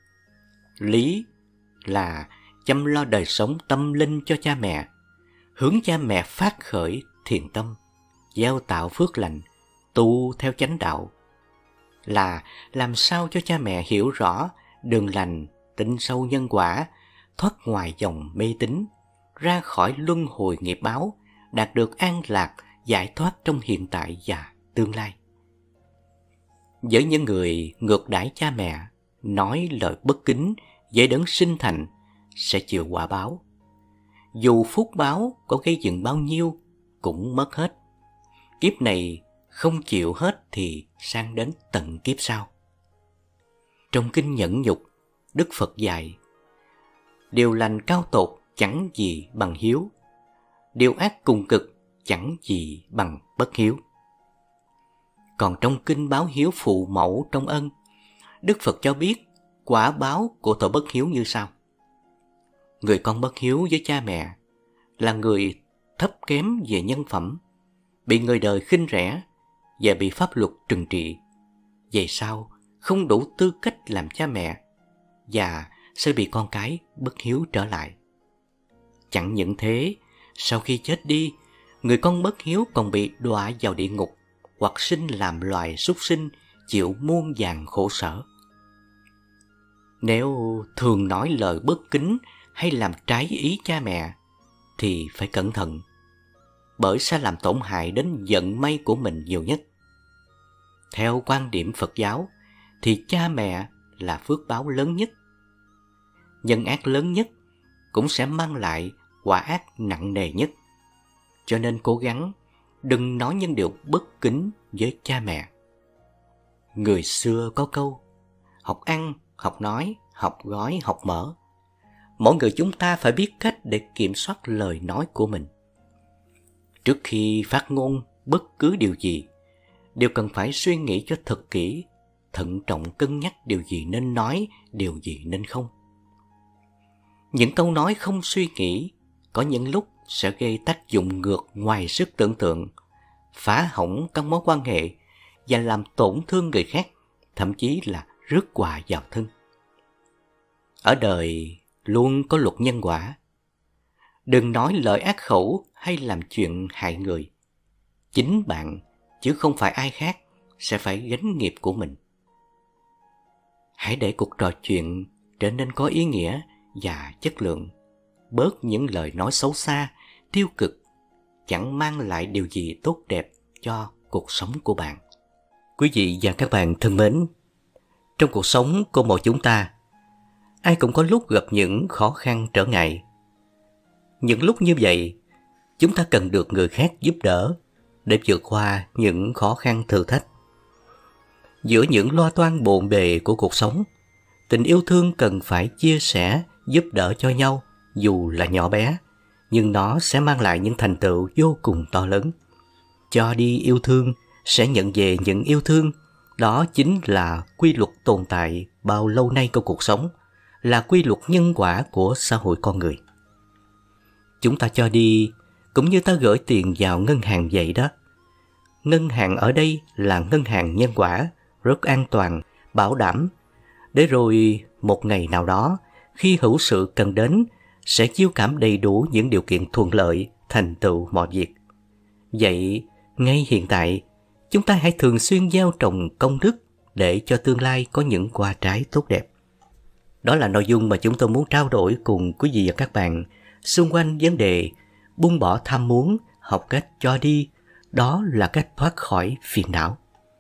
Lý là chăm lo đời sống tâm linh cho cha mẹ, hướng cha mẹ phát khởi thiện tâm, gieo tạo phước lành, tu theo chánh đạo, là làm sao cho cha mẹ hiểu rõ đường lành, tin sâu nhân quả, thoát ngoài dòng mê tín, ra khỏi luân hồi nghiệp báo, đạt được an lạc, giải thoát trong hiện tại và tương lai. Với những người ngược đãi cha mẹ, nói lời bất kính với đấng sinh thành, sẽ chịu quả báo. Dù phúc báo có gây dựng bao nhiêu cũng mất hết. Kiếp này không chịu hết thì sang đến tận kiếp sau. Trong kinh Nhẫn Nhục, Đức Phật dạy: điều lành cao tột chẳng gì bằng hiếu, điều ác cùng cực chẳng gì bằng bất hiếu. Còn trong kinh Báo Hiếu Phụ Mẫu trong Ân, Đức Phật cho biết quả báo của tội bất hiếu như sau. Người con bất hiếu với cha mẹ là người thấp kém về nhân phẩm, bị người đời khinh rẻ và bị pháp luật trừng trị. Về sau không đủ tư cách làm cha mẹ và sẽ bị con cái bất hiếu trở lại. Chẳng những thế, sau khi chết đi, người con bất hiếu còn bị đọa vào địa ngục hoặc sinh làm loài súc sinh, chịu muôn vàn khổ sở. Nếu thường nói lời bất kính hay làm trái ý cha mẹ thì phải cẩn thận, bởi sẽ làm tổn hại đến vận may của mình nhiều nhất. Theo quan điểm Phật giáo thì cha mẹ là phước báo lớn nhất. Nhân ác lớn nhất cũng sẽ mang lại quả ác nặng nề nhất. Cho nên cố gắng đừng nói những điều bất kính với cha mẹ. Người xưa có câu: học ăn, học nói, học gói, học mở. Mỗi người chúng ta phải biết cách để kiểm soát lời nói của mình. Trước khi phát ngôn bất cứ điều gì, đều cần phải suy nghĩ cho thật kỹ, thận trọng cân nhắc điều gì nên nói, điều gì nên không. Những câu nói không suy nghĩ có những lúc sẽ gây tác dụng ngược ngoài sức tưởng tượng, phá hỏng các mối quan hệ và làm tổn thương người khác, thậm chí là rước họa vào thân. Ở đời luôn có luật nhân quả. Đừng nói lời ác khẩu hay làm chuyện hại người. Chính bạn, chứ không phải ai khác, sẽ phải gánh nghiệp của mình. Hãy để cuộc trò chuyện trở nên có ý nghĩa và chất lượng. Bớt những lời nói xấu xa, tiêu cực, chẳng mang lại điều gì tốt đẹp cho cuộc sống của bạn. Quý vị và các bạn thân mến, trong cuộc sống của mỗi chúng ta, ai cũng có lúc gặp những khó khăn trở ngại. Những lúc như vậy, chúng ta cần được người khác giúp đỡ để vượt qua những khó khăn thử thách. Giữa những lo toan bộn bề của cuộc sống, tình yêu thương cần phải chia sẻ, giúp đỡ cho nhau, dù là nhỏ bé, nhưng nó sẽ mang lại những thành tựu vô cùng to lớn. Cho đi yêu thương sẽ nhận về những yêu thương. Đó chính là quy luật tồn tại bao lâu nay của cuộc sống, là quy luật nhân quả của xã hội con người. Chúng ta cho đi cũng như ta gửi tiền vào ngân hàng vậy đó. Ngân hàng ở đây là ngân hàng nhân quả, rất an toàn, bảo đảm. Để rồi một ngày nào đó, khi hữu sự cần đến, sẽ chiêu cảm đầy đủ những điều kiện thuận lợi, thành tựu mọi việc. Vậy, ngay hiện tại, chúng ta hãy thường xuyên gieo trồng công đức, để cho tương lai có những quả trái tốt đẹp. Đó là nội dung mà chúng tôi muốn trao đổi cùng quý vị và các bạn xung quanh vấn đề buông bỏ tham muốn, học cách cho đi, đó là cách thoát khỏi phiền não.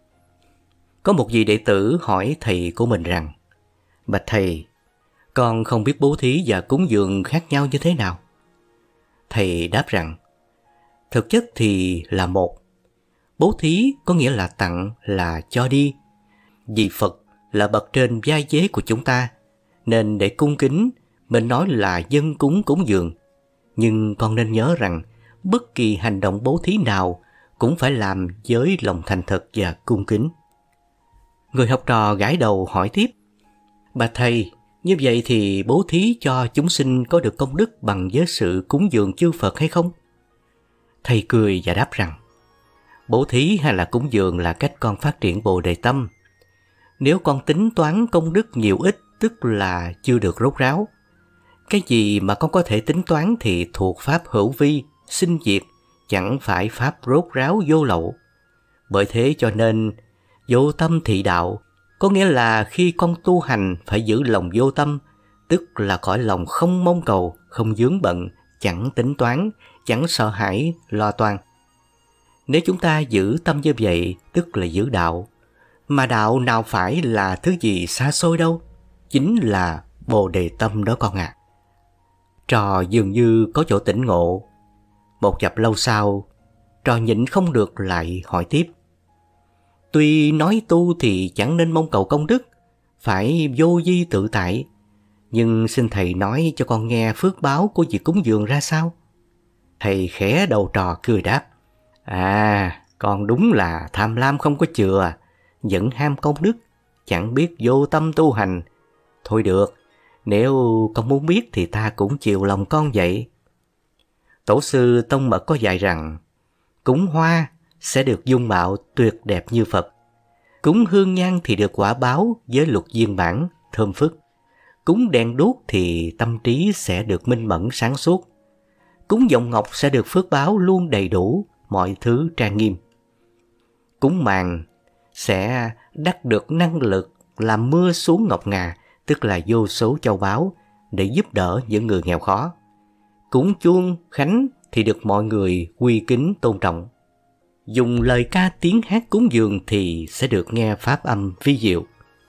Có một vị đệ tử hỏi thầy của mình rằng: bạch thầy, con không biết bố thí và cúng dường khác nhau như thế nào. Thầy đáp rằng: thực chất thì là một. Bố thí có nghĩa là tặng, là cho đi. Vì Phật là bậc trên vai vế của chúng ta, nên để cung kính, mình nói là dâng cúng cúng dường. Nhưng con nên nhớ rằng bất kỳ hành động bố thí nào cũng phải làm với lòng thành thật và cung kính. Người học trò gãi đầu hỏi tiếp: bạch thầy, như vậy thì bố thí cho chúng sinh có được công đức bằng với sự cúng dường chư Phật hay không? Thầy cười và đáp rằng: bố thí hay là cúng dường là cách con phát triển Bồ Đề Tâm. Nếu con tính toán công đức nhiều ít, tức là chưa được rốt ráo. Cái gì mà con có thể tính toán thì thuộc pháp hữu vi, sinh diệt, chẳng phải pháp rốt ráo vô lậu. Bởi thế cho nên vô tâm thị đạo, có nghĩa là khi con tu hành phải giữ lòng vô tâm, tức là cõi lòng không mong cầu, không vướng bận, chẳng tính toán, chẳng sợ hãi, lo toan. Nếu chúng ta giữ tâm như vậy, tức là giữ đạo. Mà đạo nào phải là thứ gì xa xôi đâu, chính là Bồ Đề Tâm đó con ạ. Trò dường như có chỗ tỉnh ngộ. Một chập lâu sau, trò nhịn không được lại hỏi tiếp: tuy nói tu thì chẳng nên mong cầu công đức, phải vô vi tự tại, nhưng xin thầy nói cho con nghe phước báo của việc cúng dường ra sao? Thầy khẽ đầu trò cười đáp: con đúng là tham lam không có chừa, vẫn ham công đức, chẳng biết vô tâm tu hành. Thôi được, nếu con muốn biết thì ta cũng chiều lòng con vậy. Tổ sư Tông Mật có dạy rằng: cúng hoa sẽ được dung mạo tuyệt đẹp như Phật. Cúng hương nhang thì được quả báo với luật viên bản, thơm phức. Cúng đèn đuốc thì tâm trí sẽ được minh mẫn sáng suốt. Cúng vọng ngọc sẽ được phước báo luôn đầy đủ, mọi thứ trang nghiêm. Cúng màng sẽ đắc được năng lực làm mưa xuống ngọc ngà, tức là vô số châu báu để giúp đỡ những người nghèo khó. Cúng chuông khánh thì được mọi người quy kính tôn trọng. Dùng lời ca tiếng hát cúng dường thì sẽ được nghe pháp âm vi diệu.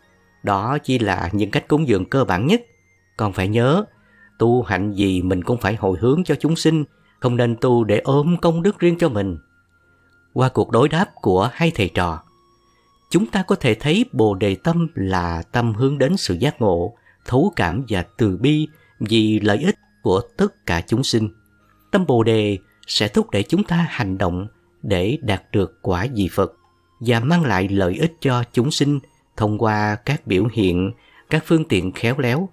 Đó chỉ là những cách cúng dường cơ bản nhất. Còn phải nhớ, tu hạnh gì mình cũng phải hồi hướng cho chúng sinh, không nên tu để ôm công đức riêng cho mình. Qua cuộc đối đáp của hai thầy trò, chúng ta có thể thấy Bồ Đề Tâm là tâm hướng đến sự giác ngộ, thấu cảm và từ bi vì lợi ích của tất cả chúng sinh. Tâm Bồ Đề sẽ thúc đẩy chúng ta hành động để đạt được quả vị Phật và mang lại lợi ích cho chúng sinh thông qua các biểu hiện, các phương tiện khéo léo.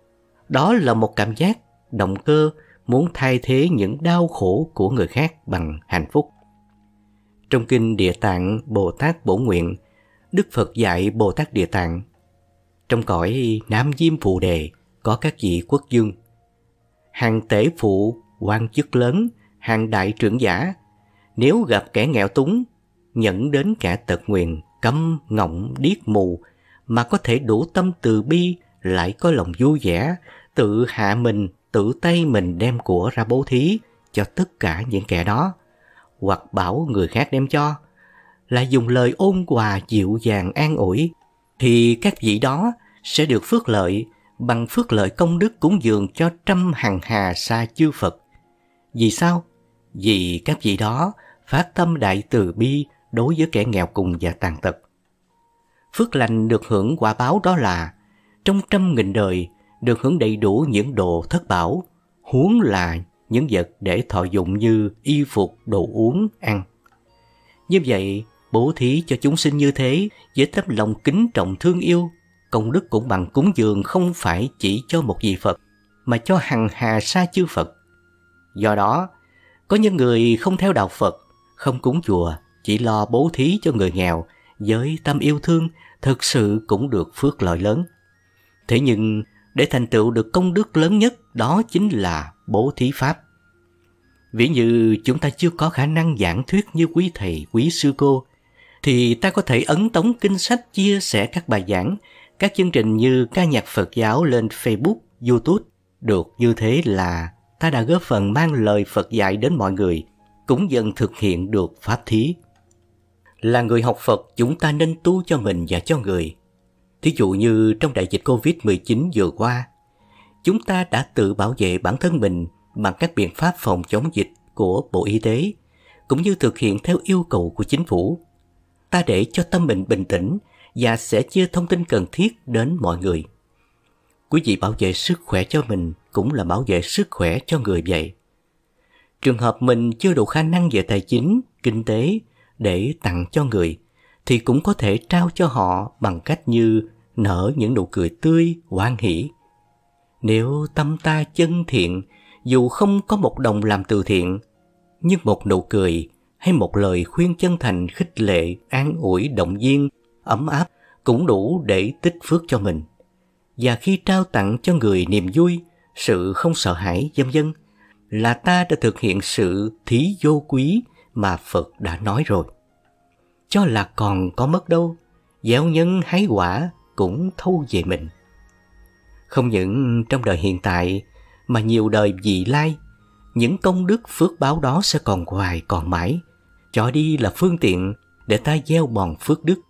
Đó là một cảm giác, động cơ muốn thay thế những đau khổ của người khác bằng hạnh phúc. Trong kinh Địa Tạng Bồ Tát Bổn Nguyện, Đức Phật dạy Bồ Tát Địa Tạng: trong cõi Nam Diêm Phù Đề có các vị quốc vương, hàng tể phụ, quan chức lớn, hàng đại trưởng giả, nếu gặp kẻ nghèo túng, nhẫn đến kẻ tật nguyền, câm, ngọng, điếc, mù, mà có thể đủ tâm từ bi, lại có lòng vui vẻ, tự hạ mình, tự tay mình đem của ra bố thí cho tất cả những kẻ đó, hoặc bảo người khác đem cho, lại dùng lời ôn hòa dịu dàng an ủi, thì các vị đó sẽ được phước lợi bằng phước lợi công đức cúng dường cho trăm hằng hà sa chư Phật. Vì sao? Vì các vị đó phát tâm đại từ bi đối với kẻ nghèo cùng và tàn tật. Phước lành được hưởng quả báo đó là trong 100.000 đời được hưởng đầy đủ những đồ thất bảo, huống là những vật để thọ dụng như y phục, đồ uống, ăn. Như vậy, bố thí cho chúng sinh như thế với tấm lòng kính trọng thương yêu, công đức cũng bằng cúng dường không phải chỉ cho một vị Phật, mà cho hằng hà sa chư Phật. Do đó, có những người không theo đạo Phật, không cúng chùa, chỉ lo bố thí cho người nghèo với tâm yêu thương, thực sự cũng được phước lợi lớn. Thế nhưng, để thành tựu được công đức lớn nhất, đó chính là bố thí pháp. Ví như chúng ta chưa có khả năng giảng thuyết như quý thầy, quý sư cô, thì ta có thể ấn tống kinh sách, chia sẻ các bài giảng, các chương trình như ca nhạc Phật giáo lên Facebook, YouTube. Được như thế là ta đã góp phần mang lời Phật dạy đến mọi người, cũng dần thực hiện được pháp thí. Là người học Phật, chúng ta nên tu cho mình và cho người. Thí dụ như trong đại dịch Covid-19 vừa qua, chúng ta đã tự bảo vệ bản thân mình bằng các biện pháp phòng chống dịch của Bộ Y tế, cũng như thực hiện theo yêu cầu của chính phủ. Ta để cho tâm mình bình tĩnh và sẽ chia thông tin cần thiết đến mọi người. Quý vị bảo vệ sức khỏe cho mình cũng là bảo vệ sức khỏe cho người vậy. Trường hợp mình chưa đủ khả năng về tài chính, kinh tế để tặng cho người, thì cũng có thể trao cho họ bằng cách như nở những nụ cười tươi, hoan hỷ. Nếu tâm ta chân thiện, dù không có một đồng làm từ thiện, nhưng một nụ cười hay một lời khuyên chân thành khích lệ, an ủi, động viên, ấm áp cũng đủ để tích phước cho mình. Và khi trao tặng cho người niềm vui, sự không sợ hãi, vân vân, là ta đã thực hiện sự thí vô quý mà Phật đã nói rồi. Cho là còn có mất đâu, gieo nhân hái quả cũng thâu về mình. Không những trong đời hiện tại mà nhiều đời vị lai, những công đức phước báo đó sẽ còn hoài còn mãi, cho đi là phương tiện để ta gieo bòn phước đức.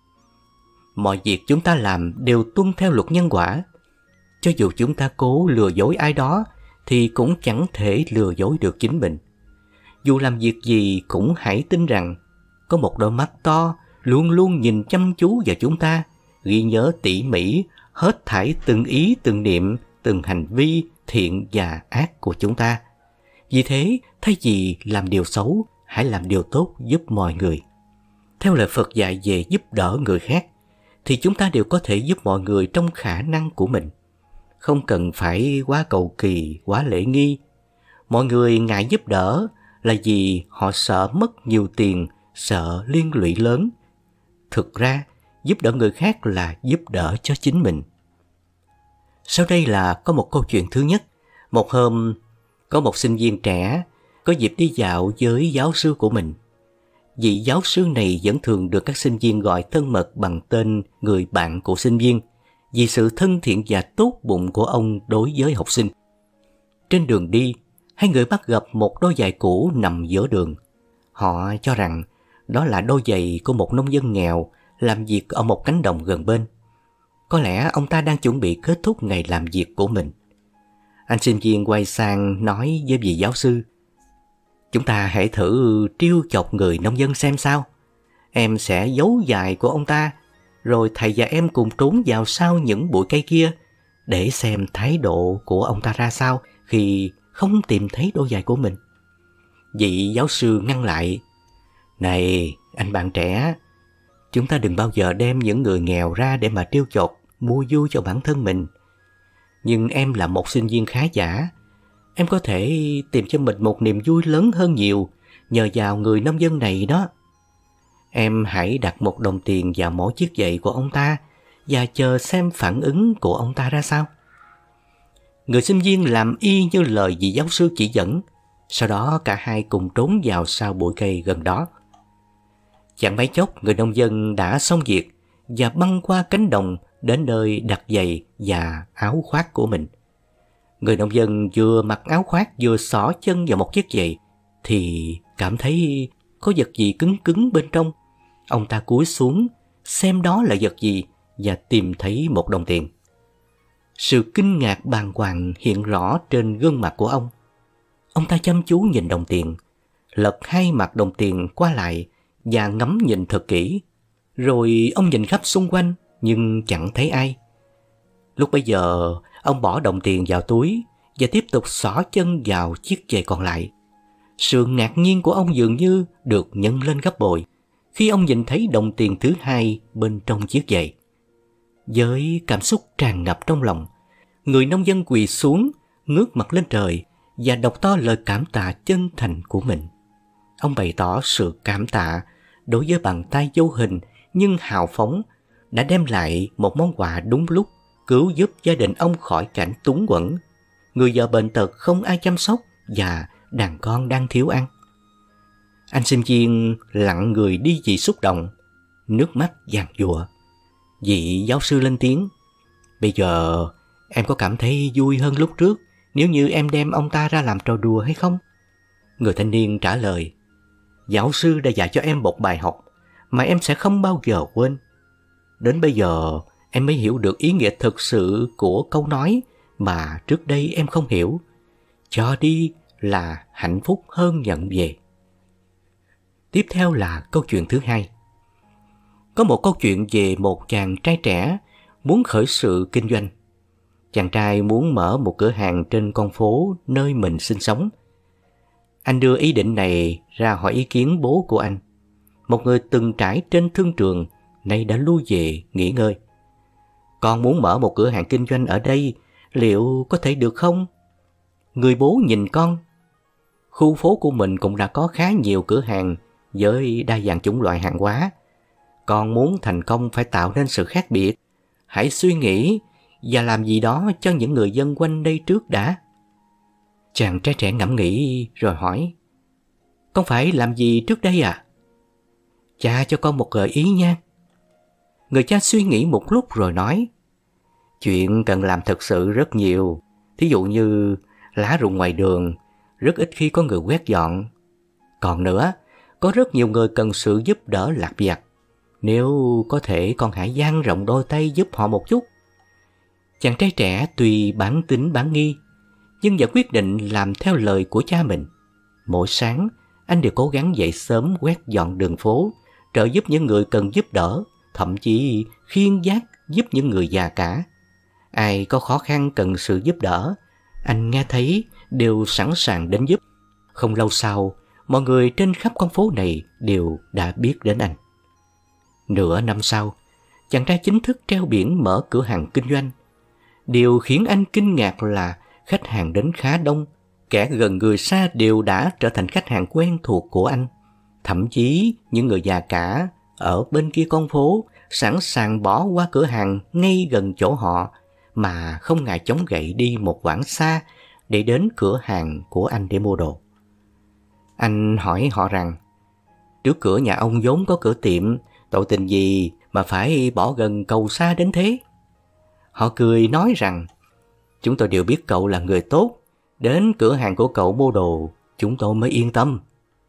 Mọi việc chúng ta làm đều tuân theo luật nhân quả. Cho dù chúng ta cố lừa dối ai đó thì cũng chẳng thể lừa dối được chính mình. Dù làm việc gì cũng hãy tin rằng có một đôi mắt to luôn luôn nhìn chăm chú vào chúng ta, ghi nhớ tỉ mỉ hết thảy từng ý từng niệm, từng hành vi thiện và ác của chúng ta. Vì thế, thay vì làm điều xấu, hãy làm điều tốt giúp mọi người. Theo lời Phật dạy về giúp đỡ người khác, thì chúng ta đều có thể giúp mọi người trong khả năng của mình. Không cần phải quá cầu kỳ, quá lễ nghi. Mọi người ngại giúp đỡ là vì họ sợ mất nhiều tiền, sợ liên lụy lớn. Thực ra, giúp đỡ người khác là giúp đỡ cho chính mình. Sau đây là có một câu chuyện thứ nhất. Một hôm, có một sinh viên trẻ có dịp đi dạo với giáo sư của mình. Vị giáo sư này vẫn thường được các sinh viên gọi thân mật bằng tên người bạn của sinh viên, vì sự thân thiện và tốt bụng của ông đối với học sinh. Trên đường đi, hai người bắt gặp một đôi giày cũ nằm giữa đường. Họ cho rằng đó là đôi giày của một nông dân nghèo làm việc ở một cánh đồng gần bên. Có lẽ ông ta đang chuẩn bị kết thúc ngày làm việc của mình. Anh sinh viên quay sang nói với vị giáo sư: "Chúng ta hãy thử trêu chọc người nông dân xem sao. Em sẽ giấu giày của ông ta, rồi thầy và em cùng trốn vào sau những bụi cây kia để xem thái độ của ông ta ra sao khi không tìm thấy đôi giày của mình." Vị giáo sư ngăn lại: "Này, anh bạn trẻ, chúng ta đừng bao giờ đem những người nghèo ra để mà trêu chọc, mua vui cho bản thân mình. Nhưng em là một sinh viên khá giả, em có thể tìm cho mình một niềm vui lớn hơn nhiều nhờ vào người nông dân này đó. Em hãy đặt một đồng tiền vào mỗi chiếc giày của ông ta và chờ xem phản ứng của ông ta ra sao." Người sinh viên làm y như lời vị giáo sư chỉ dẫn. Sau đó cả hai cùng trốn vào sau bụi cây gần đó. Chẳng mấy chốc người nông dân đã xong việc và băng qua cánh đồng đến nơi đặt giày và áo khoác của mình. Người nông dân vừa mặc áo khoác vừa xỏ chân vào một chiếc giày thì cảm thấy có vật gì cứng cứng bên trong. Ông ta cúi xuống xem đó là vật gì và tìm thấy một đồng tiền. Sự kinh ngạc bàng hoàng hiện rõ trên gương mặt của ông. Ông ta chăm chú nhìn đồng tiền, lật hai mặt đồng tiền qua lại và ngắm nhìn thật kỹ. Rồi ông nhìn khắp xung quanh nhưng chẳng thấy ai. Lúc bấy giờ, ông bỏ đồng tiền vào túi và tiếp tục xỏ chân vào chiếc giày còn lại. Sự ngạc nhiên của ông dường như được nhân lên gấp bội khi ông nhìn thấy đồng tiền thứ hai bên trong chiếc giày. Với cảm xúc tràn ngập trong lòng, người nông dân quỳ xuống, ngước mặt lên trời và đọc to lời cảm tạ chân thành của mình. Ông bày tỏ sự cảm tạ đối với bàn tay vô hình nhưng hào phóng đã đem lại một món quà đúng lúc, cứu giúp gia đình ông khỏi cảnh túng quẫn. Người vợ bệnh tật không ai chăm sóc và đàn con đang thiếu ăn. Anh sinh viên lặng người đi vì xúc động. nước mắt giàn giụa. Vị giáo sư lên tiếng: "Bây giờ em có cảm thấy vui hơn lúc trước nếu như em đem ông ta ra làm trò đùa hay không?" Người thanh niên trả lời: "Giáo sư đã dạy cho em một bài học mà em sẽ không bao giờ quên. Đến bây giờ em mới hiểu được ý nghĩa thực sự của câu nói mà trước đây em không hiểu. Cho đi là hạnh phúc hơn nhận về." Tiếp theo là câu chuyện thứ hai. Có một câu chuyện về một chàng trai trẻ muốn khởi sự kinh doanh. Chàng trai muốn mở một cửa hàng trên con phố nơi mình sinh sống. Anh đưa ý định này ra hỏi ý kiến bố của anh, một người từng trải trên thương trường, nay đã lui về nghỉ ngơi. "Con muốn mở một cửa hàng kinh doanh ở đây, liệu có thể được không?" Người bố nhìn con. Khu phố của mình cũng đã có khá nhiều cửa hàng với đa dạng chủng loại hàng hóa. Con muốn thành công phải tạo nên sự khác biệt. Hãy suy nghĩ và làm gì đó cho những người dân quanh đây trước đã. Chàng trai trẻ ngẫm nghĩ rồi hỏi: "Con phải làm gì trước đây à?" "Cha cho con một gợi ý nha." Người cha suy nghĩ một lúc rồi nói: "Chuyện cần làm thực sự rất nhiều. Thí dụ như lá rụng ngoài đường, rất ít khi có người quét dọn. Còn nữa, có rất nhiều người cần sự giúp đỡ lặt vặt. Nếu có thể con hãy dang rộng đôi tay giúp họ một chút." Chàng trai trẻ tuy bản tính bản nghi, nhưng vẫn quyết định làm theo lời của cha mình. Mỗi sáng, anh đều cố gắng dậy sớm quét dọn đường phố, trợ giúp những người cần giúp đỡ, thậm chí khiêng vác giúp những người già cả. Ai có khó khăn cần sự giúp đỡ, anh nghe thấy đều sẵn sàng đến giúp. Không lâu sau, mọi người trên khắp con phố này đều đã biết đến anh. Nửa năm sau, chàng trai chính thức treo biển mở cửa hàng kinh doanh. Điều khiến anh kinh ngạc là khách hàng đến khá đông, kẻ gần người xa đều đã trở thành khách hàng quen thuộc của anh. Thậm chí những người già cả ở bên kia con phố sẵn sàng bỏ qua cửa hàng ngay gần chỗ họ mà không ngại chống gậy đi một quãng xa để đến cửa hàng của anh để mua đồ. Anh hỏi họ rằng: "Trước cửa nhà ông vốn có cửa tiệm, tội tình gì mà phải bỏ gần cầu xa đến thế?" Họ cười nói rằng: "Chúng tôi đều biết cậu là người tốt, đến cửa hàng của cậu mua đồ, chúng tôi mới yên tâm."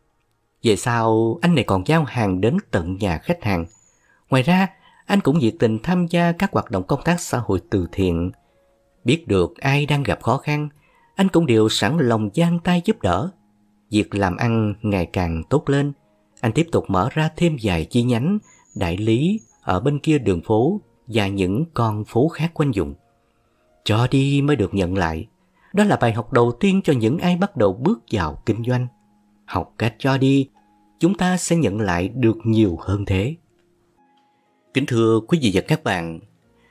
Về sau, anh này còn giao hàng đến tận nhà khách hàng. Ngoài ra, anh cũng nhiệt tình tham gia các hoạt động công tác xã hội từ thiện. Biết được ai đang gặp khó khăn, anh cũng đều sẵn lòng dang tay giúp đỡ. Việc làm ăn ngày càng tốt lên, anh tiếp tục mở ra thêm vài chi nhánh, đại lý ở bên kia đường phố và những con phố khác quanh vùng. Cho đi mới được nhận lại. Đó là bài học đầu tiên cho những ai bắt đầu bước vào kinh doanh. Học cách cho đi, chúng ta sẽ nhận lại được nhiều hơn thế. Kính thưa quý vị và các bạn,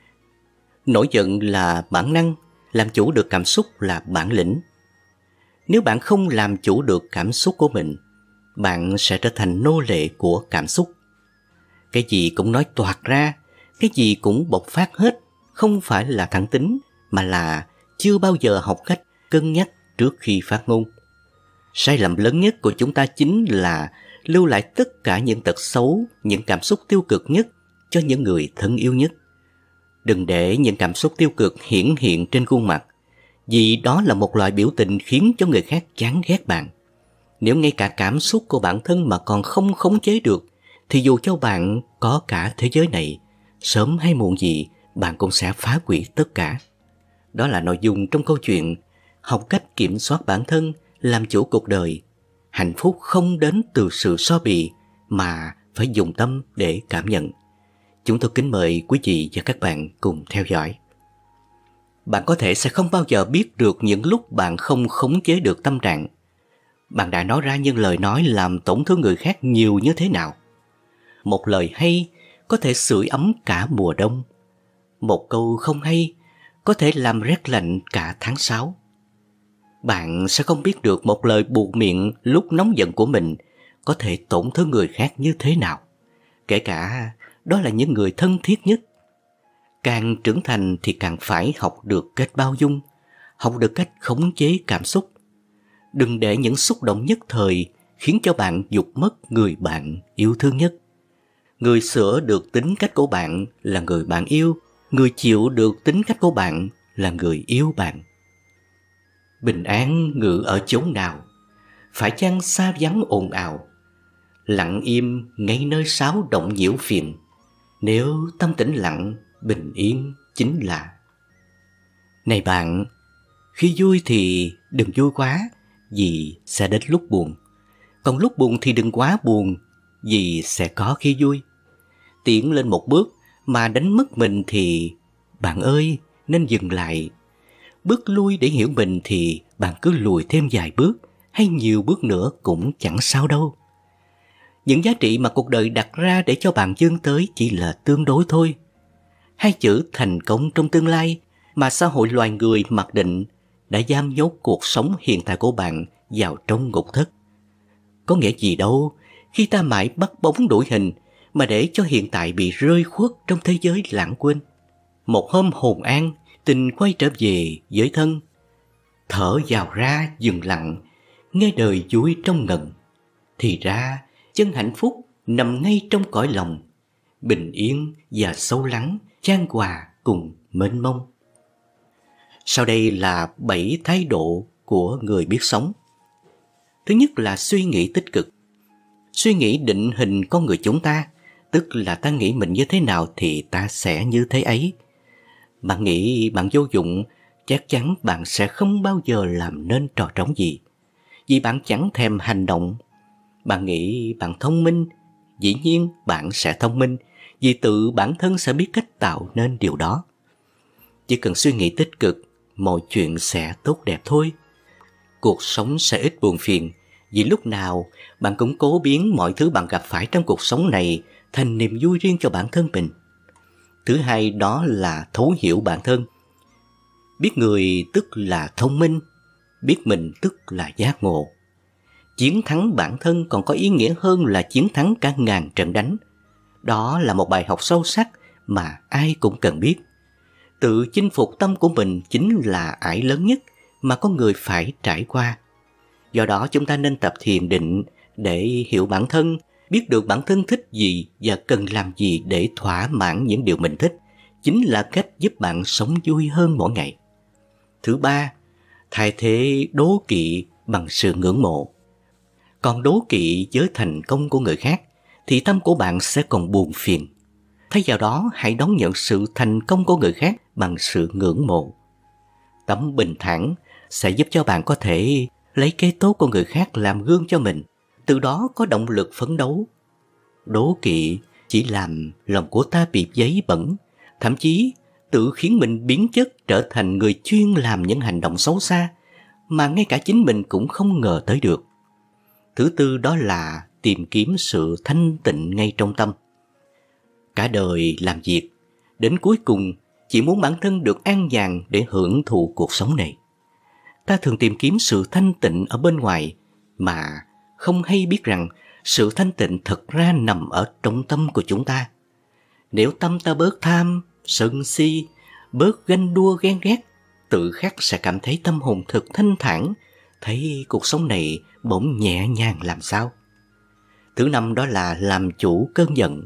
nổi giận là bản năng, làm chủ được cảm xúc là bản lĩnh. Nếu bạn không làm chủ được cảm xúc của mình, bạn sẽ trở thành nô lệ của cảm xúc. Cái gì cũng nói toạc ra, cái gì cũng bộc phát hết, không phải là thẳng tính, mà là chưa bao giờ học cách cân nhắc trước khi phát ngôn. Sai lầm lớn nhất của chúng ta chính là lưu lại tất cả những tật xấu, những cảm xúc tiêu cực nhất cho những người thân yêu nhất. Đừng để những cảm xúc tiêu cực hiển hiện trên khuôn mặt, vì đó là một loại biểu tình khiến cho người khác chán ghét bạn. Nếu ngay cả cảm xúc của bản thân mà còn không khống chế được, thì dù cho bạn có cả thế giới này, sớm hay muộn gì bạn cũng sẽ phá hủy tất cả. Đó là nội dung trong câu chuyện Học cách kiểm soát bản thân, làm chủ cuộc đời. Hạnh phúc không đến từ sự so bì, mà phải dùng tâm để cảm nhận. Chúng tôi kính mời quý vị và các bạn cùng theo dõi. Bạn có thể sẽ không bao giờ biết được những lúc bạn không khống chế được tâm trạng. Bạn đã nói ra những lời nói làm tổn thương người khác nhiều như thế nào. Một lời hay có thể sưởi ấm cả mùa đông. Một câu không hay có thể làm rét lạnh cả tháng 6. Bạn sẽ không biết được một lời buột miệng lúc nóng giận của mình có thể tổn thương người khác như thế nào, kể cả đó là những người thân thiết nhất. Càng trưởng thành thì càng phải học được cách bao dung, học được cách khống chế cảm xúc. Đừng để những xúc động nhất thời khiến cho bạn vụt mất người bạn yêu thương nhất. Người sửa được tính cách của bạn là người bạn yêu, người chịu được tính cách của bạn là người yêu bạn. Bình an ngự ở chốn nào? Phải chăng xa vắng ồn ào, lặng im ngay nơi sáo động nhiễu phiền? Nếu tâm tĩnh lặng, bình yên chính là. Này bạn, khi vui thì đừng vui quá, vì sẽ đến lúc buồn. Còn lúc buồn thì đừng quá buồn, vì sẽ có khi vui. Tiến lên một bước mà đánh mất mình thì bạn ơi nên dừng lại. Bước lui để hiểu mình thì bạn cứ lùi thêm vài bước hay nhiều bước nữa cũng chẳng sao đâu. Những giá trị mà cuộc đời đặt ra để cho bạn vươn tới chỉ là tương đối thôi. Hai chữ thành công trong tương lai mà xã hội loài người mặc định đã giam nhốt cuộc sống hiện tại của bạn vào trong ngục thất. Có nghĩa gì đâu khi ta mãi bắt bóng đuổi hình mà để cho hiện tại bị rơi khuất trong thế giới lãng quên. Một hôm hồn an, tình quay trở về với thân. Thở vào ra dừng lặng, nghe đời vui trong ngần. Thì ra chân hạnh phúc nằm ngay trong cõi lòng, bình yên và sâu lắng, chan hòa cùng mênh mông. Sau đây là 7 thái độ của người biết sống. Thứ nhất là suy nghĩ tích cực. Suy nghĩ định hình con người chúng ta, tức là ta nghĩ mình như thế nào thì ta sẽ như thế ấy. Bạn nghĩ bạn vô dụng, chắc chắn bạn sẽ không bao giờ làm nên trò trống gì, vì bạn chẳng thèm hành động. Bạn nghĩ bạn thông minh, dĩ nhiên bạn sẽ thông minh, vì tự bản thân sẽ biết cách tạo nên điều đó. Chỉ cần suy nghĩ tích cực, mọi chuyện sẽ tốt đẹp thôi. Cuộc sống sẽ ít buồn phiền, vì lúc nào bạn cũng cố biến mọi thứ bạn gặp phải trong cuộc sống này thành niềm vui riêng cho bản thân mình. Thứ hai đó là thấu hiểu bản thân. Biết người tức là thông minh, biết mình tức là giác ngộ. Chiến thắng bản thân còn có ý nghĩa hơn là chiến thắng cả ngàn trận đánh. Đó là một bài học sâu sắc mà ai cũng cần biết. Tự chinh phục tâm của mình chính là ải lớn nhất mà con người phải trải qua. Do đó chúng ta nên tập thiền định để hiểu bản thân, biết được bản thân thích gì và cần làm gì để thỏa mãn những điều mình thích, chính là cách giúp bạn sống vui hơn mỗi ngày. Thứ ba, thay thế đố kỵ bằng sự ngưỡng mộ. Còn đố kỵ với thành công của người khác thì tâm của bạn sẽ còn buồn phiền. Thay vào đó, hãy đón nhận sự thành công của người khác bằng sự ngưỡng mộ. Tấm bình thản sẽ giúp cho bạn có thể lấy cái tốt của người khác làm gương cho mình, từ đó có động lực phấn đấu. Đố kỵ chỉ làm lòng của ta bị giấy bẩn, thậm chí tự khiến mình biến chất trở thành người chuyên làm những hành động xấu xa mà ngay cả chính mình cũng không ngờ tới được. Thứ tư đó là tìm kiếm sự thanh tịnh ngay trong tâm. Cả đời làm việc, đến cuối cùng chỉ muốn bản thân được an nhàn để hưởng thụ cuộc sống này. Ta thường tìm kiếm sự thanh tịnh ở bên ngoài mà không hay biết rằng sự thanh tịnh thật ra nằm ở trong tâm của chúng ta. Nếu tâm ta bớt tham, sân si, bớt ganh đua ghen ghét, tự khắc sẽ cảm thấy tâm hồn thật thanh thản, thấy cuộc sống này bỗng nhẹ nhàng làm sao. Thứ năm đó là làm chủ cơn giận.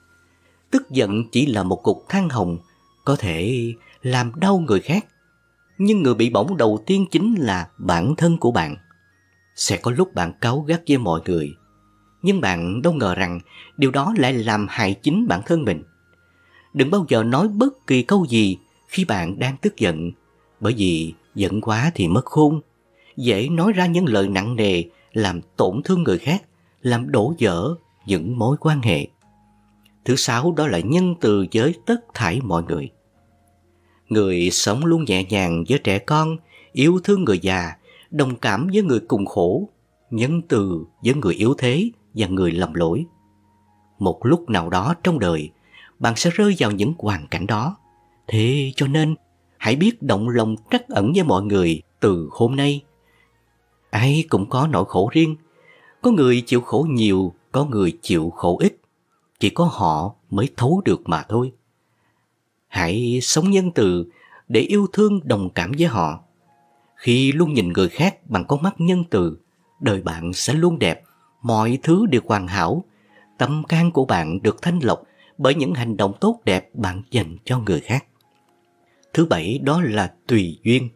Tức giận chỉ là một cục than hồng, có thể làm đau người khác, nhưng người bị bỏng đầu tiên chính là bản thân của bạn. Sẽ có lúc bạn cáu gắt với mọi người, nhưng bạn đâu ngờ rằng điều đó lại làm hại chính bản thân mình. Đừng bao giờ nói bất kỳ câu gì khi bạn đang tức giận, bởi vì giận quá thì mất khôn, dễ nói ra những lời nặng nề làm tổn thương người khác, làm đổ vỡ những mối quan hệ. Thứ sáu đó là nhân từ với tất thảy mọi người. Người sống luôn nhẹ nhàng với trẻ con, yêu thương người già, đồng cảm với người cùng khổ, nhân từ với người yếu thế và người lầm lỗi. Một lúc nào đó trong đời, bạn sẽ rơi vào những hoàn cảnh đó. Thế cho nên, hãy biết động lòng trắc ẩn với mọi người từ hôm nay. Ai cũng có nỗi khổ riêng. Có người chịu khổ nhiều, có người chịu khổ ít. Chỉ có họ mới thấu được mà thôi. Hãy sống nhân từ để yêu thương đồng cảm với họ. Khi luôn nhìn người khác bằng con mắt nhân từ, đời bạn sẽ luôn đẹp, mọi thứ đều hoàn hảo. tâm can của bạn được thanh lọc bởi những hành động tốt đẹp bạn dành cho người khác. Thứ bảy đó là tùy duyên.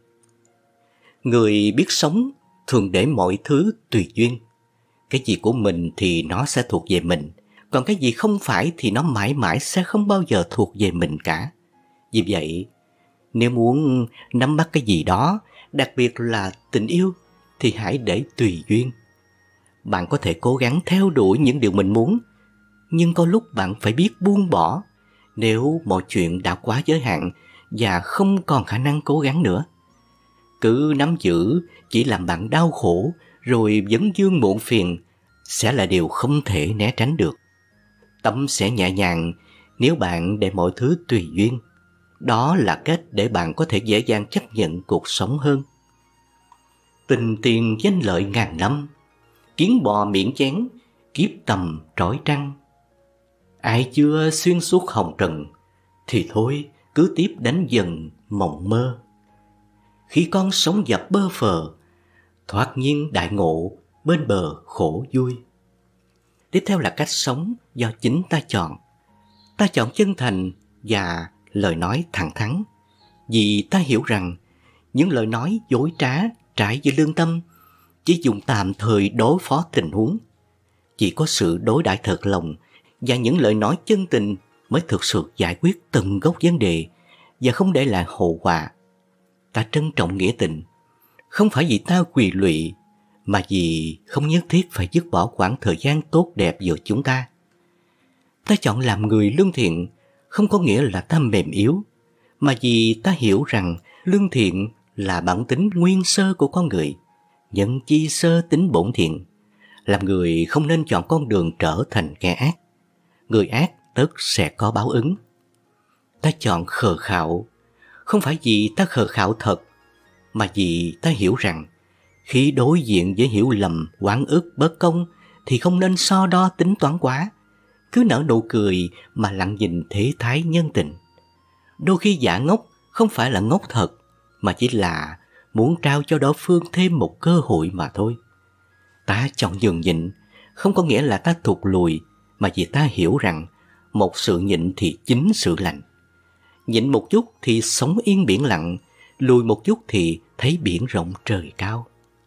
Người biết sống thường để mọi thứ tùy duyên. Cái gì của mình thì nó sẽ thuộc về mình, còn cái gì không phải thì nó mãi mãi sẽ không bao giờ thuộc về mình cả. Vì vậy, nếu muốn nắm bắt cái gì đó, đặc biệt là tình yêu, thì hãy để tùy duyên. Bạn có thể cố gắng theo đuổi những điều mình muốn, nhưng có lúc bạn phải biết buông bỏ nếu mọi chuyện đã quá giới hạn và không còn khả năng cố gắng nữa. Cứ nắm giữ chỉ làm bạn đau khổ rồi vấn vương muộn phiền sẽ là điều không thể né tránh được. Tâm sẽ nhẹ nhàng nếu bạn để mọi thứ tùy duyên. Đó là cách để bạn có thể dễ dàng chấp nhận cuộc sống hơn. Tình tiền danh lợi ngàn năm, kiến bò miệng chén, kiếp tầm trói trăng. Ai chưa xuyên suốt hồng trần, thì thôi cứ tiếp đánh dần mộng mơ. Khi con sống dập bơ phờ, thoạt nhiên đại ngộ bên bờ khổ vui. Tiếp theo là cách sống do chính ta chọn. Ta chọn chân thành và lời nói thẳng thắn, vì ta hiểu rằng những lời nói dối trá trái với lương tâm chỉ dùng tạm thời đối phó tình huống. Chỉ có sự đối đãi thật lòng và những lời nói chân tình mới thực sự giải quyết tận gốc vấn đề và không để lại hậu quả. Ta trân trọng nghĩa tình, không phải vì ta quỳ lụy, mà vì không nhất thiết phải dứt bỏ khoảng thời gian tốt đẹp giữa chúng ta. Ta chọn làm người lương thiện, không có nghĩa là ta mềm yếu, mà vì ta hiểu rằng lương thiện là bản tính nguyên sơ của con người, nhân chi sơ tính bổn thiện. Làm người không nên chọn con đường trở thành kẻ ác. Người ác tất sẽ có báo ứng. Ta chọn khờ khạo, không phải vì ta khờ khạo thật, mà vì ta hiểu rằng khi đối diện với hiểu lầm, oán ức, bất công thì không nên so đo tính toán quá. Cứ nở nụ cười mà lặng nhìn thế thái nhân tình. Đôi khi giả ngốc không phải là ngốc thật, mà chỉ là muốn trao cho đối phương thêm một cơ hội mà thôi. Ta chọn nhường nhịn, không có nghĩa là ta thụt lùi, mà vì ta hiểu rằng một sự nhịn thì chính sự lành. Nhịn một chút thì sống yên biển lặng, lùi một chút thì thấy biển rộng trời cao.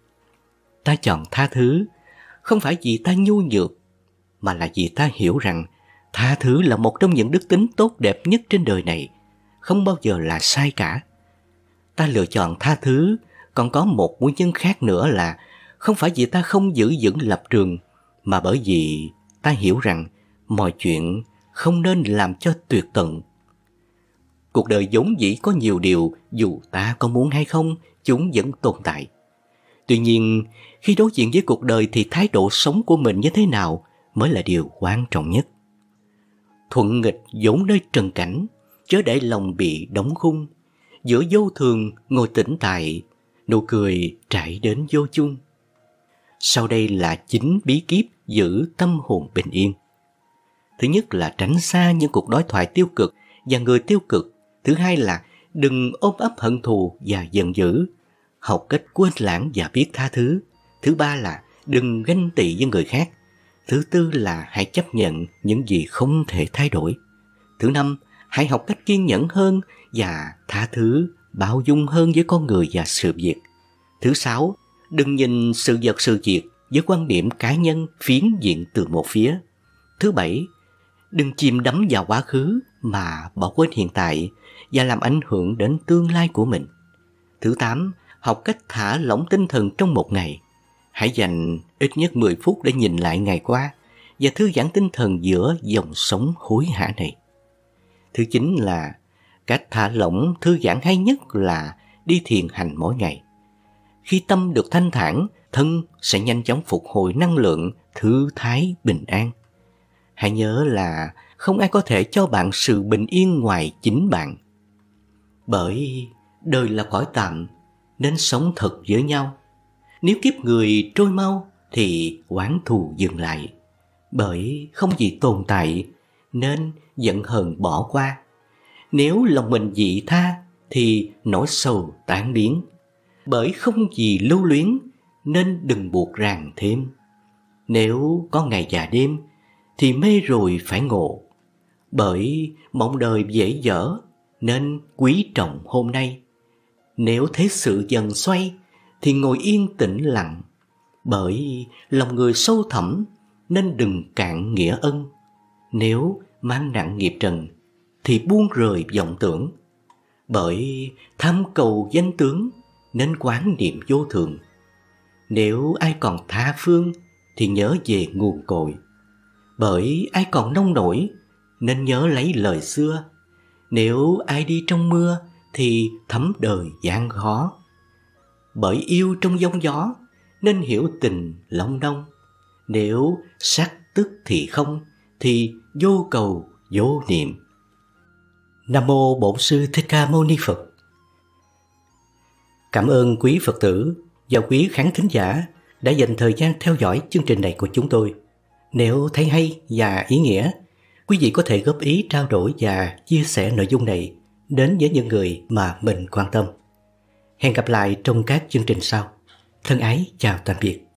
Ta chọn tha thứ, không phải vì ta nhu nhược, mà là vì ta hiểu rằng tha thứ là một trong những đức tính tốt đẹp nhất trên đời này, không bao giờ là sai cả. Ta lựa chọn tha thứ còn có một nguyên nhân khác nữa là không phải vì ta không giữ vững lập trường, mà bởi vì ta hiểu rằng mọi chuyện không nên làm cho tuyệt tận. Cuộc đời vốn dĩ có nhiều điều, dù ta có muốn hay không, chúng vẫn tồn tại. Tuy nhiên, khi đối diện với cuộc đời thì thái độ sống của mình như thế nào mới là điều quan trọng nhất. Thuận nghịch vốn nơi trần cảnh, chớ để lòng bị đóng khung. Giữa vô thường ngồi tĩnh tại, nụ cười trải đến vô chung. Sau đây là 9 bí kíp giữ tâm hồn bình yên. Thứ nhất là tránh xa những cuộc đối thoại tiêu cực và người tiêu cực. Thứ hai là đừng ôm ấp hận thù và giận dữ, học cách quên lãng và biết tha thứ. Thứ ba là đừng ganh tị với người khác. Thứ tư là hãy chấp nhận những gì không thể thay đổi. Thứ năm, hãy học cách kiên nhẫn hơn và tha thứ, bao dung hơn với con người và sự việc. Thứ sáu, đừng nhìn sự vật sự việc với quan điểm cá nhân phiến diện từ một phía. Thứ bảy, đừng chìm đắm vào quá khứ mà bỏ quên hiện tại và làm ảnh hưởng đến tương lai của mình. Thứ tám, học cách thả lỏng tinh thần trong một ngày. Hãy dành ít nhất 10 phút để nhìn lại ngày qua và thư giãn tinh thần giữa dòng sống hối hả này. Thứ chín là cách thả lỏng thư giãn hay nhất là đi thiền hành mỗi ngày. Khi tâm được thanh thản, thân sẽ nhanh chóng phục hồi năng lượng, thư thái, bình an. Hãy nhớ là không ai có thể cho bạn sự bình yên ngoài chính bạn. Bởi đời là cõi tạm, nên sống thật với nhau. Nếu kiếp người trôi mau thì oán thù dừng lại. Bởi không gì tồn tại nên giận hờn bỏ qua. Nếu lòng mình dị tha thì nỗi sầu tan biến. Bởi không gì lưu luyến nên đừng buộc ràng thêm. Nếu có ngày và đêm thì mê rồi phải ngộ. Bởi mong đời dễ dở nên quý trọng hôm nay. Nếu thế sự dần xoay thì ngồi yên tĩnh lặng. Bởi lòng người sâu thẳm nên đừng cạn nghĩa ân. Nếu mang nặng nghiệp trần thì buông rời vọng tưởng. Bởi tham cầu danh tướng nên quán niệm vô thường. Nếu ai còn tha phương thì nhớ về nguồn cội. Bởi ai còn nông nổi nên nhớ lấy lời xưa. Nếu ai đi trong mưa thì thấm đời gian khó. Bởi yêu trong giông gió nên hiểu tình long đong. Nếu sắc tức thì không thì vô cầu vô niệm. Nam mô Bổn Sư Thích Ca Mâu Ni Phật. Cảm ơn quý Phật tử và quý khán thính giả đã dành thời gian theo dõi chương trình này của chúng tôi. Nếu thấy hay và ý nghĩa, quý vị có thể góp ý trao đổi và chia sẻ nội dung này đến với những người mà mình quan tâm. Hẹn gặp lại trong các chương trình sau. Thân ái chào tạm biệt.